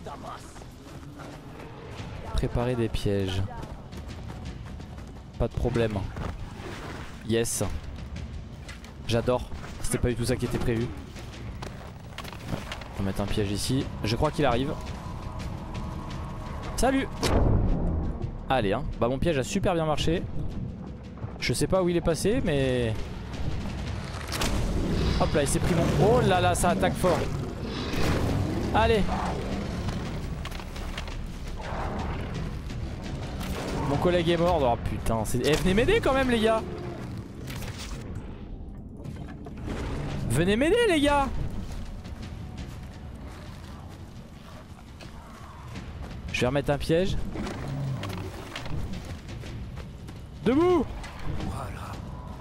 Préparer des pièges. Pas de problème. Yes. J'adore. C'était pas du tout ça qui était prévu. On va mettre un piège ici. Je crois qu'il arrive. Salut. Allez hein. Bah mon piège a super bien marché. Je sais pas où il est passé mais... Hop là il s'est pris mon... Oh là là ça attaque fort. Allez. Mon collègue est mort. Oh putain c'est... Eh venez m'aider quand même les gars. Venez m'aider les gars. Je vais remettre un piège. Debout. Voilà.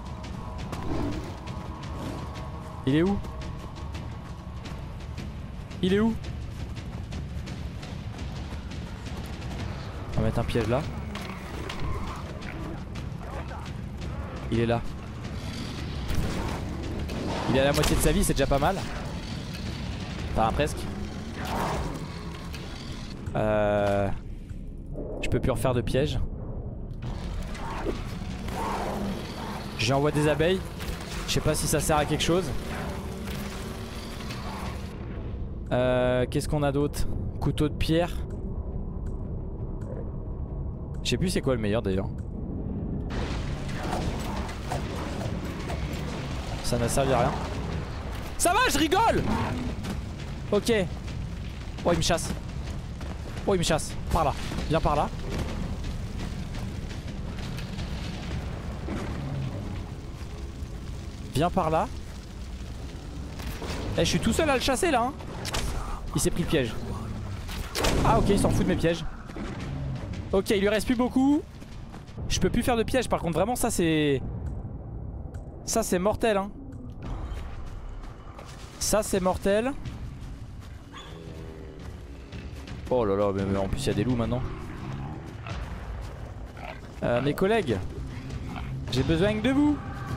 Il est où? Il est où? On va mettre un piège là. Il est là. Il est à la moitié de sa vie, c'est déjà pas mal. Enfin presque. Euh... Je peux plus refaire de piège. J'y envoie des abeilles. Je sais pas si ça sert à quelque chose. Euh, Qu'est-ce qu'on a d'autre? Couteau de pierre. Je sais plus c'est quoi le meilleur d'ailleurs. Ça n'a servi à rien. Ça va, je rigole. Ok. Oh il me chasse. Oh il me chasse. Par là. Viens par là. Viens par là. Eh je suis tout seul à le chasser là hein. Il s'est pris le piège. Ah ok il s'en fout de mes pièges. Ok il lui reste plus beaucoup. Je peux plus faire de piège par contre vraiment ça c'est... Ça c'est mortel hein. Ça c'est mortel. Oh là là mais, mais en plus il y a des loups maintenant. euh, Mes collègues, j'ai besoin de vous.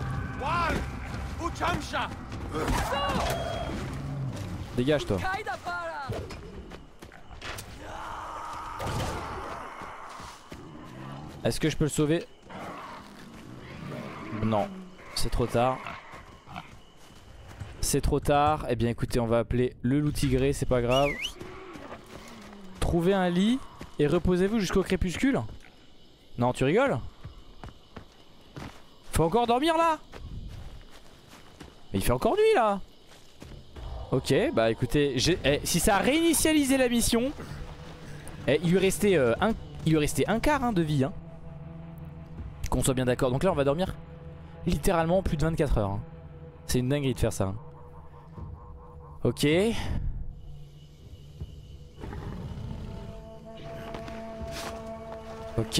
Dégage toi. Est-ce que je peux le sauver? Non, c'est trop tard. C'est trop tard. Eh bien écoutez, on va appeler le loup tigré, c'est pas grave. Trouvez un lit et reposez-vous jusqu'au crépuscule. Non, tu rigoles? Faut encore dormir là? Mais il fait encore nuit là. Ok, bah écoutez, eh, si ça a réinitialisé la mission, eh, il lui restait euh, un, il lui restait un quart hein, de vie. Hein. Qu'on soit bien d'accord. Donc là, on va dormir littéralement plus de vingt-quatre heures. Hein. C'est une dinguerie de faire ça. Hein. Ok. Ok.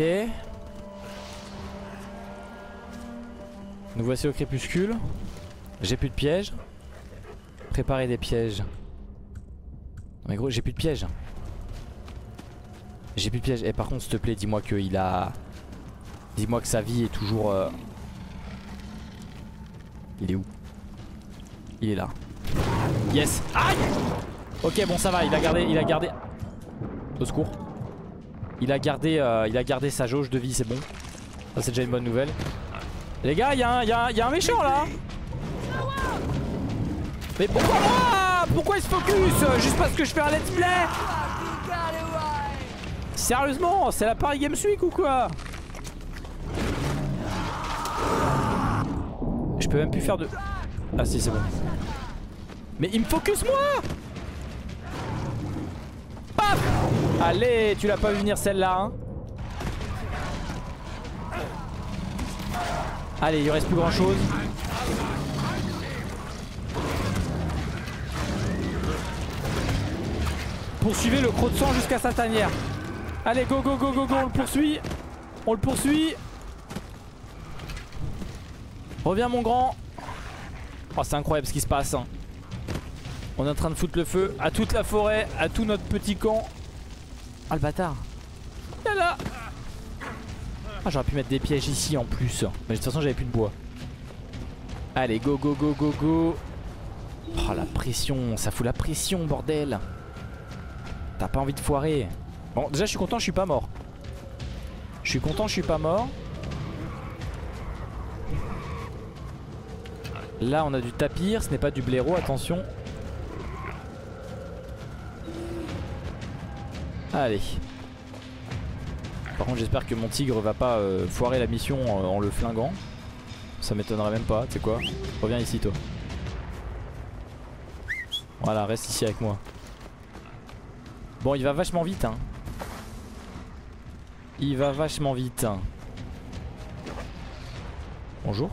Nous voici au crépuscule. J'ai plus de pièges. Préparer des pièges. Non mais gros j'ai plus de pièges. J'ai plus de pièges. Et eh, par contre s'il te plaît dis-moi qu'il a... Dis-moi que sa vie est toujours... Euh... Il est où? Il est là. Yes. Aïe. Ok bon ça va, il a gardé... Il a gardé... Au secours. Il a gardé, euh, il a gardé sa jauge de vie, c'est bon. Ça c'est déjà une bonne nouvelle. Les gars, il y, y, y a un méchant là. Mais pourquoi moi? Pourquoi il se focus? Juste parce que je fais un let's play? Sérieusement, c'est la Paris Games Week ou quoi? Je peux même plus faire de... Ah si c'est bon. Mais il me focus moi. Paf. Allez, tu l'as pas vu venir celle-là hein. Allez, il reste plus grand chose. Poursuivez le croc de sang jusqu'à sa tanière. Allez, go, go, go, go, go, on le poursuit. On le poursuit. Reviens mon grand. Oh, c'est incroyable ce qui se passe hein. On est en train de foutre le feu à toute la forêt, à tout notre petit camp. Ah le bâtard. Là là. Ah j'aurais pu mettre des pièges ici en plus. Mais de toute façon j'avais plus de bois. Allez go go go go go. Oh la pression, ça fout la pression bordel. T'as pas envie de foirer. Bon déjà je suis content je suis pas mort. Je suis content je suis pas mort. Là on a du tapir, ce n'est pas du blaireau, attention. Allez. Par contre j'espère que mon tigre va pas euh, foirer la mission euh, en le flinguant. Ça m'étonnerait même pas, tu sais quoi. Reviens ici toi. Voilà, reste ici avec moi. Bon il va vachement vite hein. Il va vachement vite. Bonjour.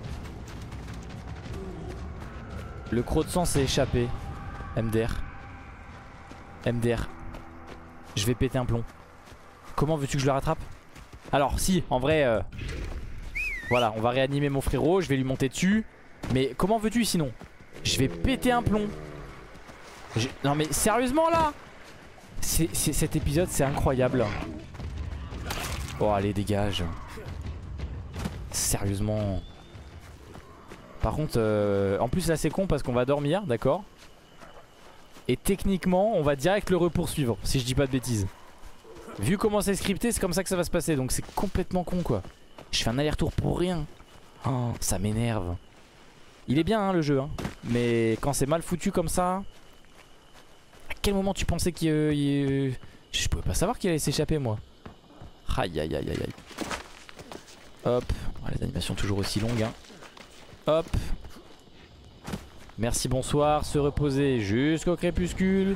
Le croc de sang s'est échappé. M D R. M D R. Je vais péter un plomb. Comment veux-tu que je le rattrape? Alors si, en vrai euh, voilà, on va réanimer mon frérot. Je vais lui monter dessus. Mais comment veux-tu sinon? Je vais péter un plomb. je... Non mais sérieusement là, c'est, c'est, cet épisode c'est incroyable. Oh allez dégage. Sérieusement. Par contre euh, en plus là c'est con parce qu'on va dormir, d'accord. Et techniquement on va direct le repoursuivre si je dis pas de bêtises. Vu comment c'est scripté c'est comme ça que ça va se passer. Donc c'est complètement con quoi. Je fais un aller-retour pour rien. Oh ça m'énerve. Il est bien hein, le jeu hein. Mais quand c'est mal foutu comme ça. À quel moment tu pensais qu'il euh, il... Je pouvais pas savoir qu'il allait s'échapper moi. Aïe aïe aïe aïe aïe. Hop. Oh, les animations toujours aussi longues hein. Hop. Merci bonsoir. Se reposer jusqu'au crépuscule.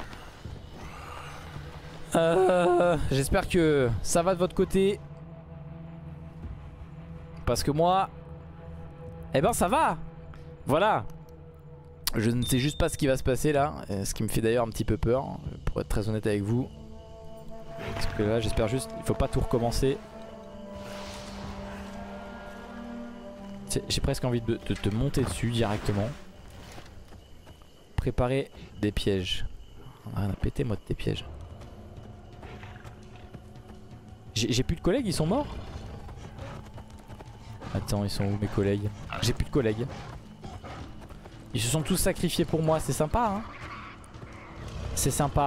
Euh, J'espère que ça va de votre côté. Parce que moi eh ben ça va. Voilà. Je ne sais juste pas ce qui va se passer là. Ce qui me fait d'ailleurs un petit peu peur, pour être très honnête avec vous. Parce que là j'espère juste, il faut pas tout recommencer. J'ai presque envie de te monter dessus directement. Préparer des pièges. Rien à péter moi de tes pièges. J'ai plus de collègues, ils sont morts? Attends, ils sont où mes collègues? J'ai plus de collègues. Ils se sont tous sacrifiés pour moi, c'est sympa hein. C'est sympa.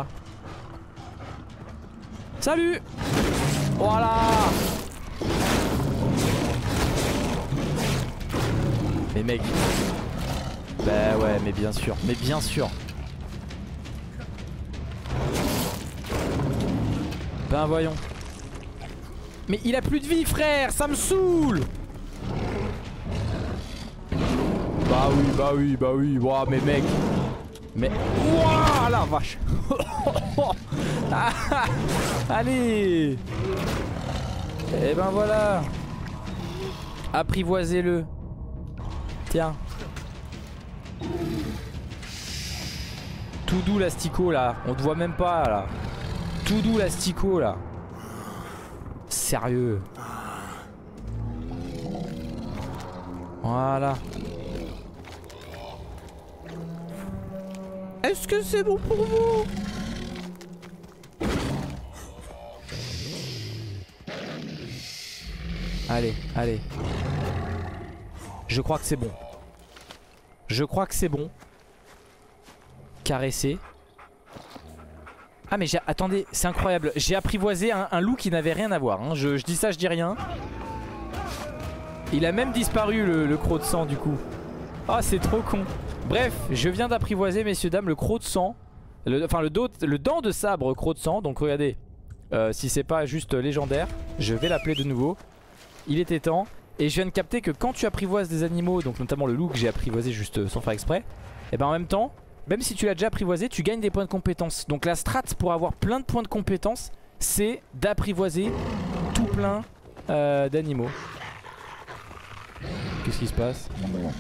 Salut. Voilà. Mais mec. Bah ouais mais bien sûr. Mais bien sûr. Ben voyons. Mais il a plus de vie frère. Ça me saoule. Bah oui bah oui bah oui. Ouah mais mec. Mais ouah la vache. Allez. Et ben voilà. Apprivoisez-le. Tiens. Tout doux l'astico là. On te voit même pas là. Tout doux l'astico là. Sérieux. Voilà. Est-ce que c'est bon pour vous? Allez, allez. Je crois que c'est bon. Je crois que c'est bon. Caresser. Ah mais j'ai... Attendez, c'est incroyable. J'ai apprivoisé un, un loup qui n'avait rien à voir hein. je, je dis ça, je dis rien. Il a même disparu le, le croc de sang du coup. Ah c'est trop con. Bref, je viens d'apprivoiser messieurs dames le croc de sang. le, Enfin le, dos, le dent de sabre croc de sang. Donc regardez, euh, si c'est pas juste légendaire, je vais l'appeler de nouveau. Il était temps. Et je viens de capter que quand tu apprivoises des animaux, donc notamment le loup que j'ai apprivoisé juste sans faire exprès, et ben en même temps, même si tu l'as déjà apprivoisé, tu gagnes des points de compétence. Donc la strat pour avoir plein de points de compétence, c'est d'apprivoiser tout plein euh, d'animaux. Qu'est-ce qui se passe?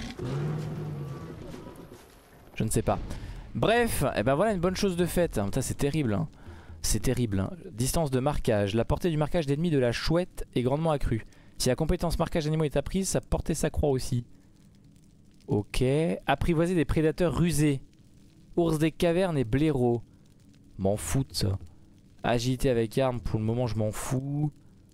Je ne sais pas. Bref, et ben voilà une bonne chose de faite. Putain, c'est terrible. Hein. C'est terrible. Hein. Distance de marquage. La portée du marquage d'ennemis de la chouette est grandement accrue. Si la compétence marquage d'animaux est apprise, sa portée s'accroît aussi. Ok. Apprivoiser des prédateurs rusés. Ours des cavernes et blaireaux. M'en fous de ça. Agilité avec arme, pour le moment je m'en fous.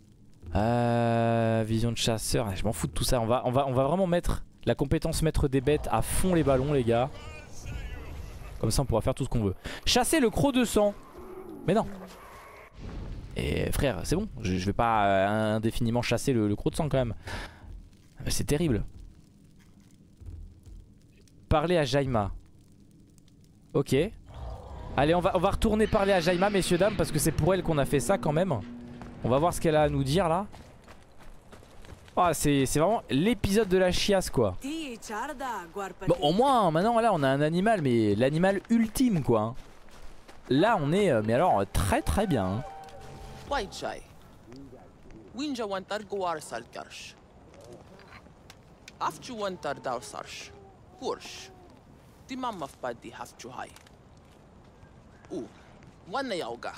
Euh, vision de chasseur, je m'en fous de tout ça. On va, on, va, on va vraiment mettre la compétence maître des bêtes à fond les ballons les gars. Comme ça on pourra faire tout ce qu'on veut. Chasser le croc de sang. Mais non. Et frère c'est bon, je, je vais pas euh, indéfiniment chasser le, le croc de sang quand même. C'est terrible. Parler à Jaima. Ok. Allez on va, on va retourner parler à Jaima messieurs dames, parce que c'est pour elle qu'on a fait ça quand même. On va voir ce qu'elle a à nous dire là. Oh, c'est vraiment l'épisode de la chiasse quoi. Bon au moins maintenant là on a un animal, mais l'animal ultime quoi hein. Là on est euh, mais alors très très bien hein. White Chai. Winja wantar guar salkarsh. Afchu wantar dar sarsh. Kursh. Di mamma fpaddi hafchu hai. Ou. Wanna yauga.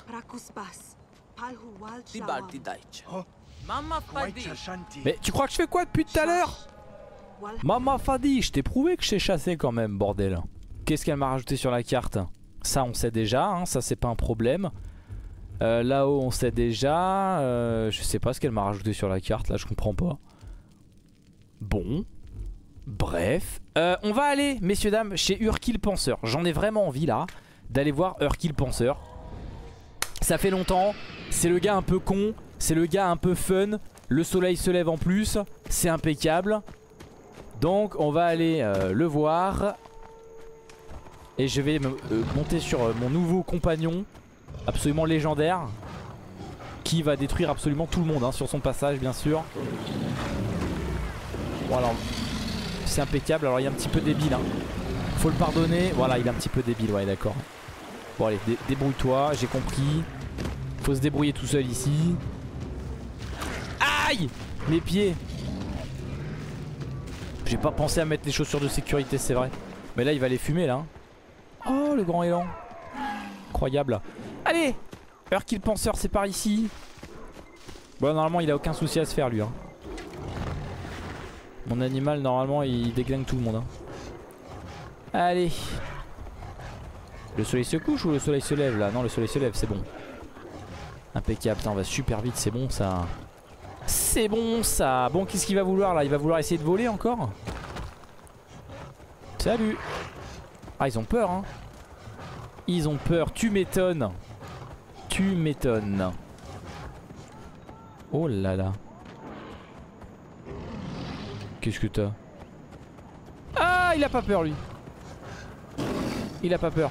Di bardi daich. Mamma fpaddi. Mais tu crois que je fais quoi depuis tout à l'heure? Mama Fadi, je t'ai prouvé que je t'ai chassé quand même bordel. Qu'est-ce qu'elle m'a rajouté sur la carte? Ça on sait déjà hein, ça c'est pas un problème. Euh, Là-haut on sait déjà. euh, Je sais pas ce qu'elle m'a rajouté sur la carte là, je comprends pas. Bon. Bref. Euh, on va aller messieurs dames chez Urkill Penseur. J'en ai vraiment envie là d'aller voir Urkill Penseur. Ça fait longtemps. C'est le gars un peu con. C'est le gars un peu fun. Le soleil se lève en plus. C'est impeccable. Donc on va aller euh, le voir. Et je vais me, euh, monter sur euh, mon nouveau compagnon. Absolument légendaire. Qui va détruire absolument tout le monde hein, sur son passage bien sûr. Bon alors c'est impeccable. Alors il est un petit peu débile hein. Faut le pardonner. Voilà il est un petit peu débile. Ouais d'accord. Bon allez dé débrouille-toi. J'ai compris. Faut se débrouiller tout seul ici. Aïe! Mes pieds. J'ai pas pensé à mettre les chaussures de sécurité c'est vrai. Mais là il va les fumer là. Oh le grand élan. Incroyable. Allez! Urkill Penseur c'est par ici. Bon normalement il a aucun souci à se faire lui hein. Mon animal normalement il déglingue tout le monde hein. Allez. Le soleil se couche ou le soleil se lève là? Non le soleil se lève c'est bon. Impeccable. Putain, on va super vite c'est bon ça. C'est bon ça. Bon qu'est-ce qu'il va vouloir là? Il va vouloir essayer de voler encore? Salut. Ah ils ont peur hein. Ils ont peur. Tu m'étonnes. Tu m'étonnes. Oh là là. Qu'est-ce que t'as? Ah il a pas peur lui. Il a pas peur.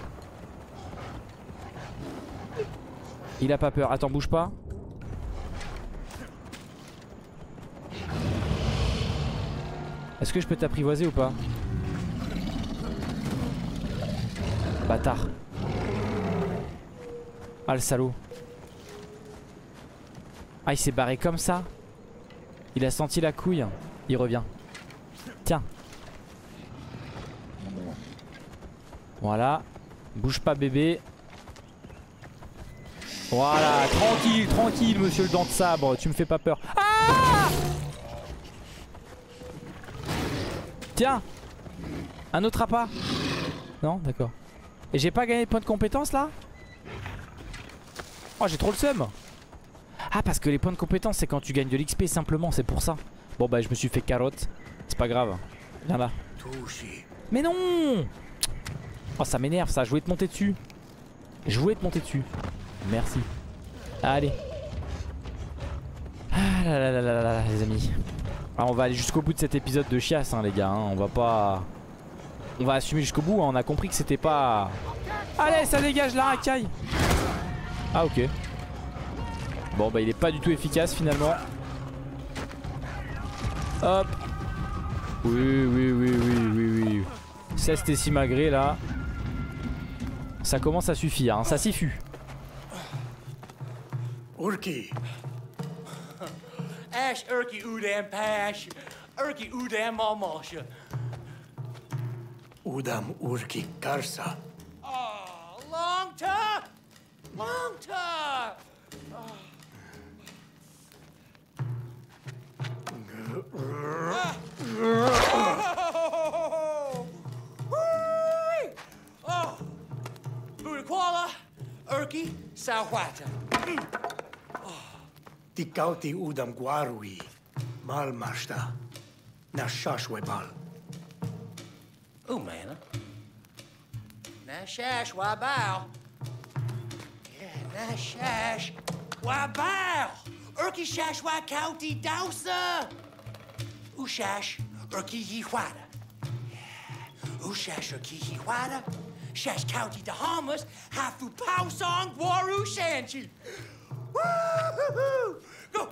Il a pas peur. Attends bouge pas. Est-ce que je peux t'apprivoiser ou pas? Bâtard. Ah le salaud. Ah il s'est barré comme ça. Il a senti la couille. Il revient. Tiens. Voilà. Bouge pas bébé. Voilà. Tranquille, tranquille monsieur le dent de sabre. Tu me fais pas peur. Ah! Tiens. Un autre appât. Non d'accord. Et j'ai pas gagné de points de compétence là? Oh j'ai trop le seum. Ah parce que les points de compétence c'est quand tu gagnes de l'X P simplement, c'est pour ça. Bon bah je me suis fait carotte. C'est pas grave. Viens là. Mais non. Oh ça m'énerve ça, je voulais te monter dessus. Je voulais te monter dessus. Merci. Allez. Ah là là là là là les amis. Alors on va aller jusqu'au bout de cet épisode de chiasse hein, les gars hein. On va pas... On va assumer jusqu'au bout hein. On a compris que c'était pas... Allez ça dégage la racaille. Ah ok. Bon bah il est pas du tout efficace finalement. Hop. Oui, oui, oui, oui, oui, oui. seize Tessimagré là. Ça commence à suffire, hein. Ça suffit. Urki, Ash Urki Udam Pash. Urki Udam Almosha. Udam Urki Karsa. Oh, long time. Long time. Oh. Woo-wee. Oh. Budakwala. Urki Sawata. Tikauti Udam Guarui. Mal Mashta. Nashashwebal. Oh, man. Nashash Wabao. Yeah, Nashash Wabao. Urki Shashwa County Dowsa. Ushash Urki Yihuada. Yeah. Ushash Urki Yihuada. Shash County Bahamas. Hafu Pausong Waru Shanchi. Woo-hoo-hoo. Go.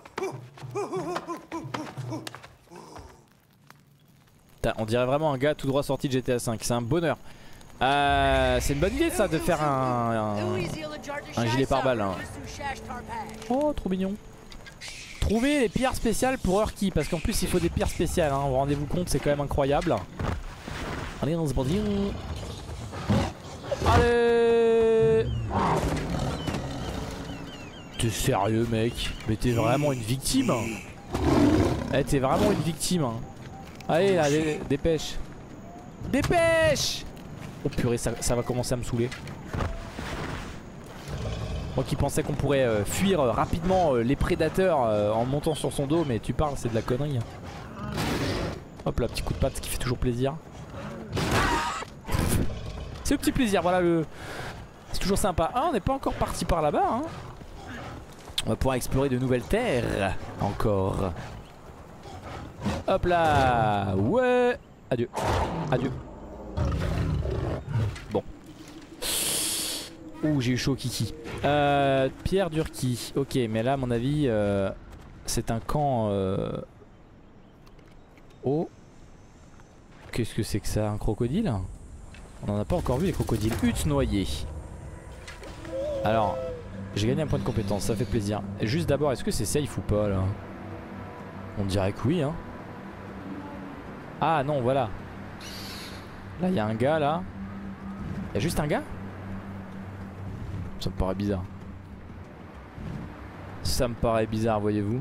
On dirait vraiment un gars tout droit sorti de G T A cinq. C'est un bonheur. Euh, c'est une bonne idée ça de faire un, un, un gilet pare-balles. Hein. Oh, trop mignon. Trouver les pierres spéciales pour Urki. Parce qu'en plus il faut des pierres spéciales. Hein. Vous rendez-vous compte, c'est quand même incroyable. Allez, on se bandit. Allez. T'es sérieux mec? Mais t'es vraiment une victime. Eh, t'es vraiment une victime. Hein. Allez là, dé dépêche. Dépêche. Oh purée, ça, ça va commencer à me saouler. Moi qui pensais qu'on pourrait euh, fuir euh, rapidement euh, les prédateurs euh, en montant sur son dos, mais tu parles, c'est de la connerie. Hop là, petit coup de patte qui fait toujours plaisir. C'est le petit plaisir, voilà le... C'est toujours sympa. Ah, on n'est pas encore parti par là-bas. Hein. On va pouvoir explorer de nouvelles terres. Encore. Hop là. Ouais. Adieu. Adieu. Bon. Ouh, j'ai eu chaud kiki. Euh, Pierre d'Urki. Ok, mais là à mon avis euh, c'est un camp euh... Oh. Qu'est-ce que c'est que ça? Un crocodile? On n'en a pas encore vu les crocodiles. Hutte noyée. Alors j'ai gagné un point de compétence, ça fait plaisir. Et juste d'abord, est-ce que c'est safe ou pas là? On dirait que oui hein. Ah non, voilà. Là il y a un gars là. Il y a juste un gars? Ça me paraît bizarre. Ça me paraît bizarre, voyez-vous.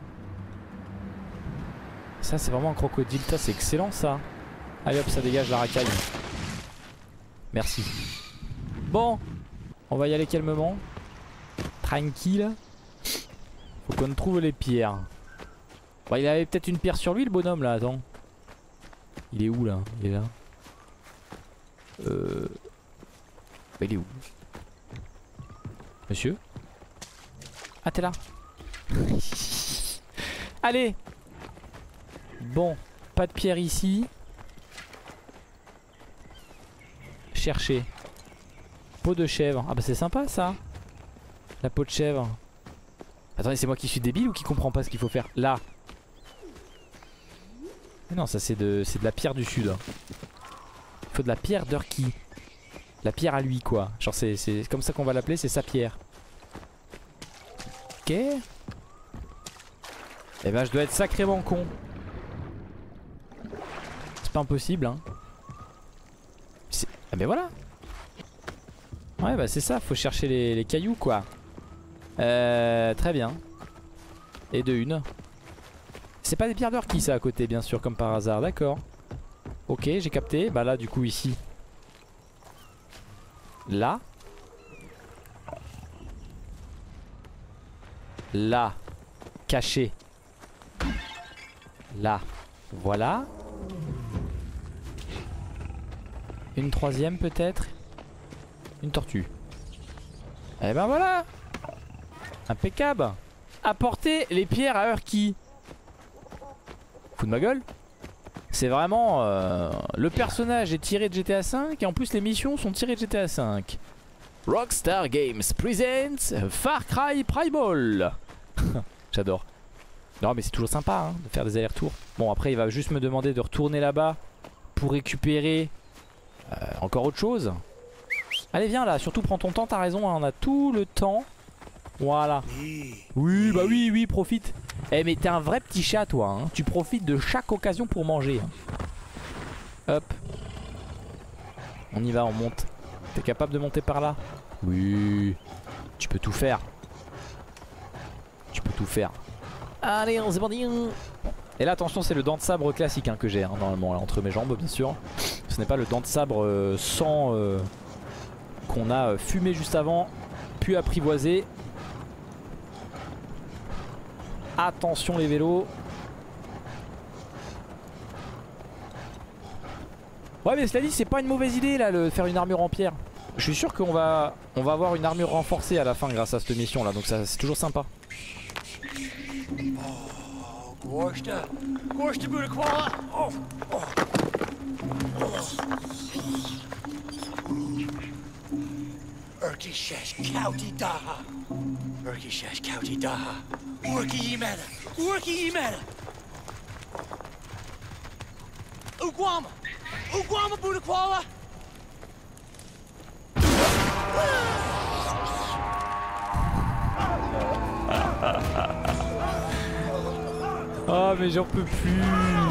Ça c'est vraiment un crocodile, ça c'est excellent ça. Allez hop, ça dégage la racaille. Merci. Bon, on va y aller calmement. Tranquille. Faut qu'on trouve les pierres. Bon, il avait peut-être une pierre sur lui le bonhomme là, attends. Il est où là? Il est là. Euh... Bah, il est où? Monsieur? Ah, t'es là? Allez! Bon, pas de pierre ici. Chercher. Peau de chèvre. Ah bah c'est sympa ça. La peau de chèvre. Attendez, c'est moi qui suis débile ou qui comprend pas ce qu'il faut faire? Là. Mais non, ça c'est de, c'est de la pierre du sud. Il faut de la pierre d'Urki. La pierre à lui quoi. Genre c'est comme ça qu'on va l'appeler, c'est sa pierre. Ok. Eh ben je dois être sacrément con. C'est pas impossible hein. Ah ben voilà. Ouais bah c'est ça, faut chercher les, les cailloux quoi. Euh, très bien. Et de une. C'est pas des pierres d'Urki ça à côté bien sûr comme par hasard, d'accord. Ok, j'ai capté. Bah là du coup ici. Là. Là. Caché. Là. Voilà. Une troisième peut-être. Une tortue. Et ben voilà. Impeccable. Apporter les pierres à Urki. Fous de ma gueule. C'est vraiment euh, le personnage est tiré de G T A cinq et en plus les missions sont tirées de G T A cinq. Rockstar Games presents Far Cry Primal. J'adore. Non mais c'est toujours sympa hein, de faire des allers-retours. Bon après il va juste me demander de retourner là-bas pour récupérer euh, encore autre chose. Allez viens là, surtout prends ton temps, t'as raison, hein, on a tout le temps. Voilà. Oui bah oui oui profite. Eh mais t'es un vrai petit chat toi hein. Tu profites de chaque occasion pour manger hein. Hop. On y va, on monte. T'es capable de monter par là? Oui. Tu peux tout faire. Tu peux tout faire. Allez, on s'est parti. Et là, attention, c'est le dent de sabre classique hein, que j'ai hein, normalement là, entre mes jambes, bien sûr. Ce n'est pas le dent de sabre euh, sans euh, qu'on a euh, fumé juste avant, puis apprivoisé. Attention les vélos. Ouais, mais cela dit, c'est pas une mauvaise idée là, de faire une armure en pierre. Je suis sûr qu'on va, on va avoir une armure renforcée à la fin grâce à cette mission là, donc ça c'est toujours sympa. Gorsta. Gorsta Budakwala. Oh. Oh. Urkishesh Kauti Daha. Urkishesh Kauti Daha. Urki Yimena. Urki Yimena. Uguama. Uguama Budakwala. Oh mais j'en peux plus.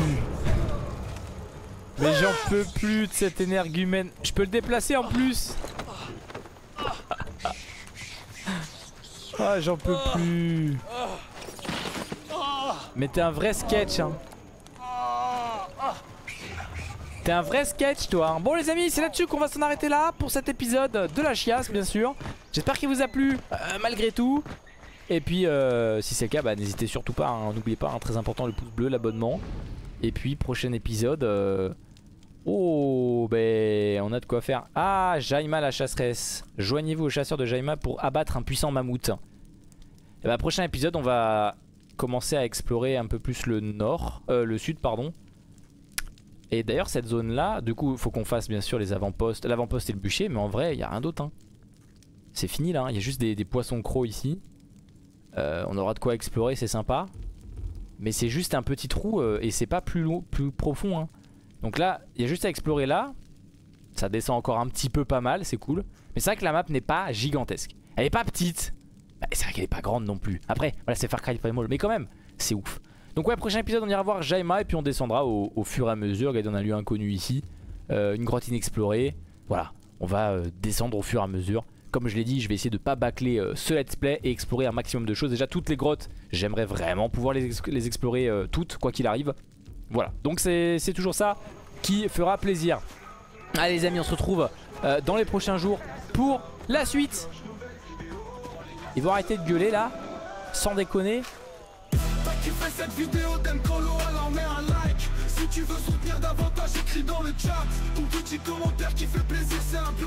Mais j'en peux plus de cet énergumène. Je peux le déplacer en plus. Ah j'en peux plus. Mais t'es un vrai sketch hein. T'es un vrai sketch toi hein. Bon les amis, c'est là-dessus qu'on va s'en arrêter là pour cet épisode de la chiasse bien sûr. J'espère qu'il vous a plu euh, malgré tout. Et puis euh, si c'est le cas bah, n'hésitez surtout pas hein. N'oubliez pas hein, très important, le pouce bleu, l'abonnement. Et puis prochain épisode euh... Oh ben on a de quoi faire. Ah Jaima la chasseresse. Joignez-vous aux chasseurs de Jaima pour abattre un puissant mammouth. Et bah prochain épisode on va commencer à explorer un peu plus le nord, euh, le sud pardon. Et d'ailleurs cette zone là, du coup il faut qu'on fasse bien sûr les avant-postes, l'avant-poste et le bûcher, mais en vrai il n'y a rien d'autre hein. C'est fini là, il hein. y a juste des, des poissons crocs ici. euh, On aura de quoi explorer, c'est sympa. Mais c'est juste un petit trou euh, et c'est pas plus, long, plus profond hein. Donc là il y a juste à explorer là. Ça descend encore un petit peu pas mal, c'est cool. Mais c'est vrai que la map n'est pas gigantesque. Elle est pas petite, bah, c'est vrai qu'elle est pas grande non plus. Après voilà c'est Far Cry Primal, mais quand même c'est ouf. Donc ouais, prochain épisode on ira voir Jaima et puis on descendra au, au fur et à mesure. Regardez, on a un lieu inconnu ici, euh, une grotte inexplorée. Voilà, on va euh, descendre au fur et à mesure. Comme je l'ai dit, je vais essayer de pas bâcler euh, ce let's play et explorer un maximum de choses. Déjà toutes les grottes, j'aimerais vraiment pouvoir les, ex les explorer euh, toutes, quoi qu'il arrive. Voilà, donc c'est toujours ça qui fera plaisir. Allez les amis, on se retrouve euh, dans les prochains jours pour la suite. Ils vont arrêter de gueuler là, sans déconner. Qui fait cette vidéo t'aimes quand alors mets un like. Si tu veux soutenir davantage écris dans le chat. Ton petit commentaire qui fait plaisir c'est un